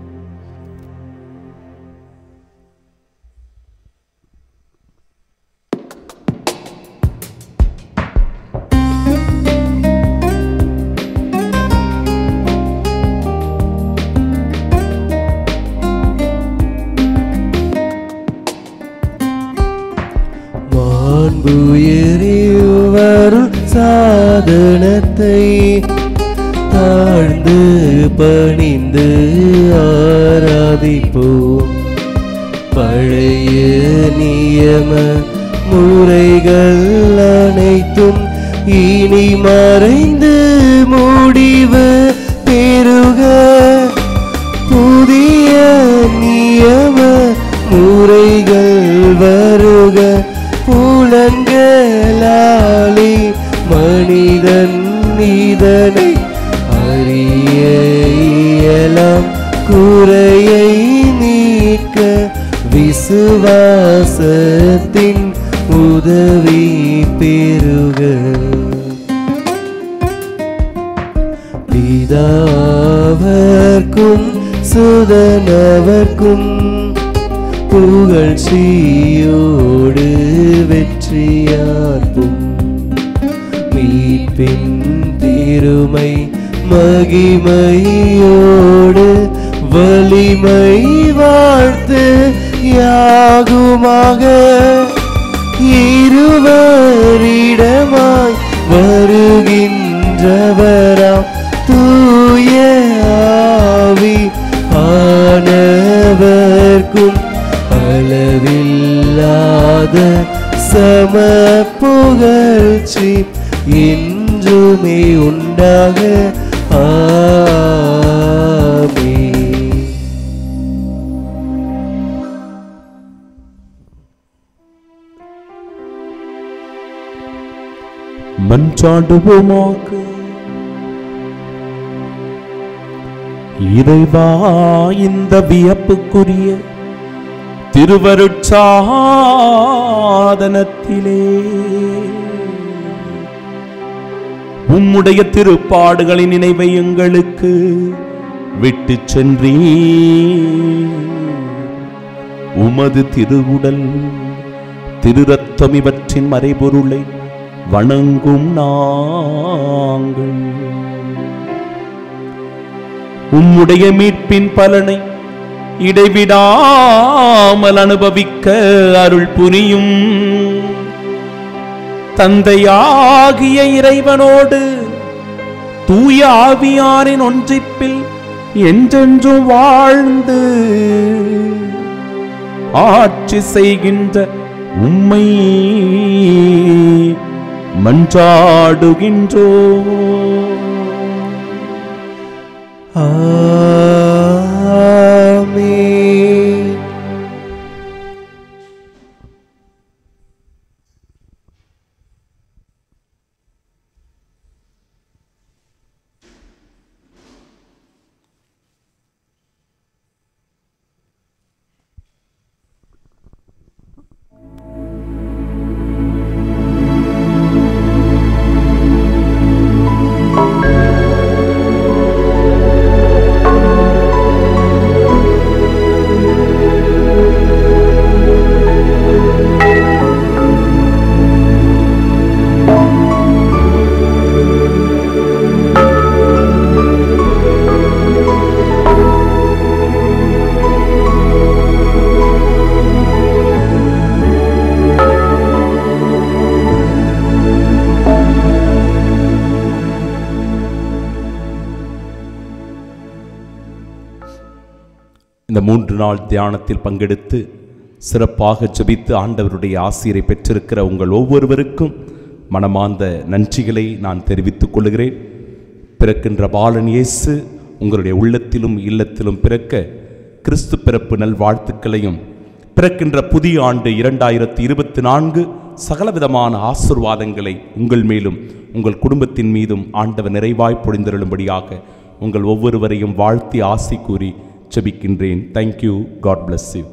மாண்புயரிவருள் சாதனத்தை தாழ்ந்து பணிந்து ஆராதிப்போம். பழைய நியம முறைகள் அனைத்தும் இனி மறைந்து முடிவு பெறுக. புதிய நியம முறைகள் வருக. புலன்களாலே மனிதன் இதனை அறிய இயலாம். குறையை நீக்க விசுவாசத்தின் உதவி பெறுக. பிதாவர்க்கும் சுதனவர்க்கும் புகழ்ச்சியோடு வெற்றியார்ப்பும். மீட்பின் திருமை மகிமையோடு வலிமை வாழ்த்து யாகுமாக. இருவரிடமாய் வருகின்றவராம் தூய ஆவி ஆனவர்க்கும் அளவில்லாத சம புகழ்ச்சி என்றுமே உண்டாக. ஆமென். மன்றாடுவோமாக. இறைவா, இந்த வியப்புக்குரிய திருவருட்சாதனத்திலே உம்முடைய திருப்பாடுகளின் நினைவை எங்களுக்கு விட்டு சென்றீர். உமது திருவுடல் திருரத்தம் இவற்றின் மறைபொருளை வணங்கும் நாங்கள் உம்முடைய மீட்பின் பலனை இடைவிடாமல் அனுபவிக்க அருள் புரியும். தந்தையாகிய இறைவனோடு தூய ஆவியாரின் ஒன்றிப்பில் என்றென்றும் வாழ்ந்து ஆட்சி செய்கின்ற உம்மை மன்றாடுகின்றோம். ஆமென். இந்த மூன்று நாள் தியானத்தில் பங்கெடுத்து சிறப்பாக ஜெபித்து ஆண்டவருடைய ஆசீரை பெற்றிருக்கிற உங்கள் ஒவ்வொருவருக்கும் மனமார்ந்த நன்றிகளை நான் தெரிவித்துக் கொள்கிறேன். பிறக்கின்ற பாலன் இயேசு உங்களுடைய உள்ளத்திலும் இல்லத்திலும் பிறக்க கிறிஸ்து பிறப்பு நல்வாழ்த்துக்களையும், பிறக்கின்ற புதிய ஆண்டு இரண்டாயிரத்தி இருபத்தி நான்கு சகலவிதமான ஆசீர்வாதங்களை உங்கள் மேலும் உங்கள் குடும்பத்தின் மீதும் ஆண்டவர் நிறைவாய் பொழிந்தருளும்படியாக உங்கள் ஒவ்வொருவரையும் வாழ்த்தி ஆசி கூறி ஜெபிக்கின்றேன். தேங்க்யூ. God bless you.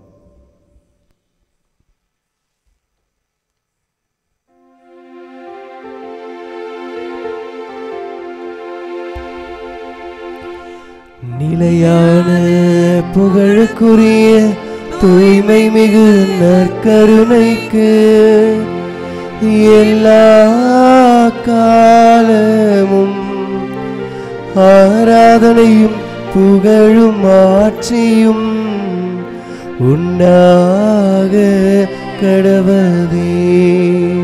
நிலையான புகழுக்குரிய தூய்மை மிகு நற்கருணைக்கு எல்லா காலமும் ஆராதனையும் புகழும் ஆட்சியும் உண்டாக கடவதே.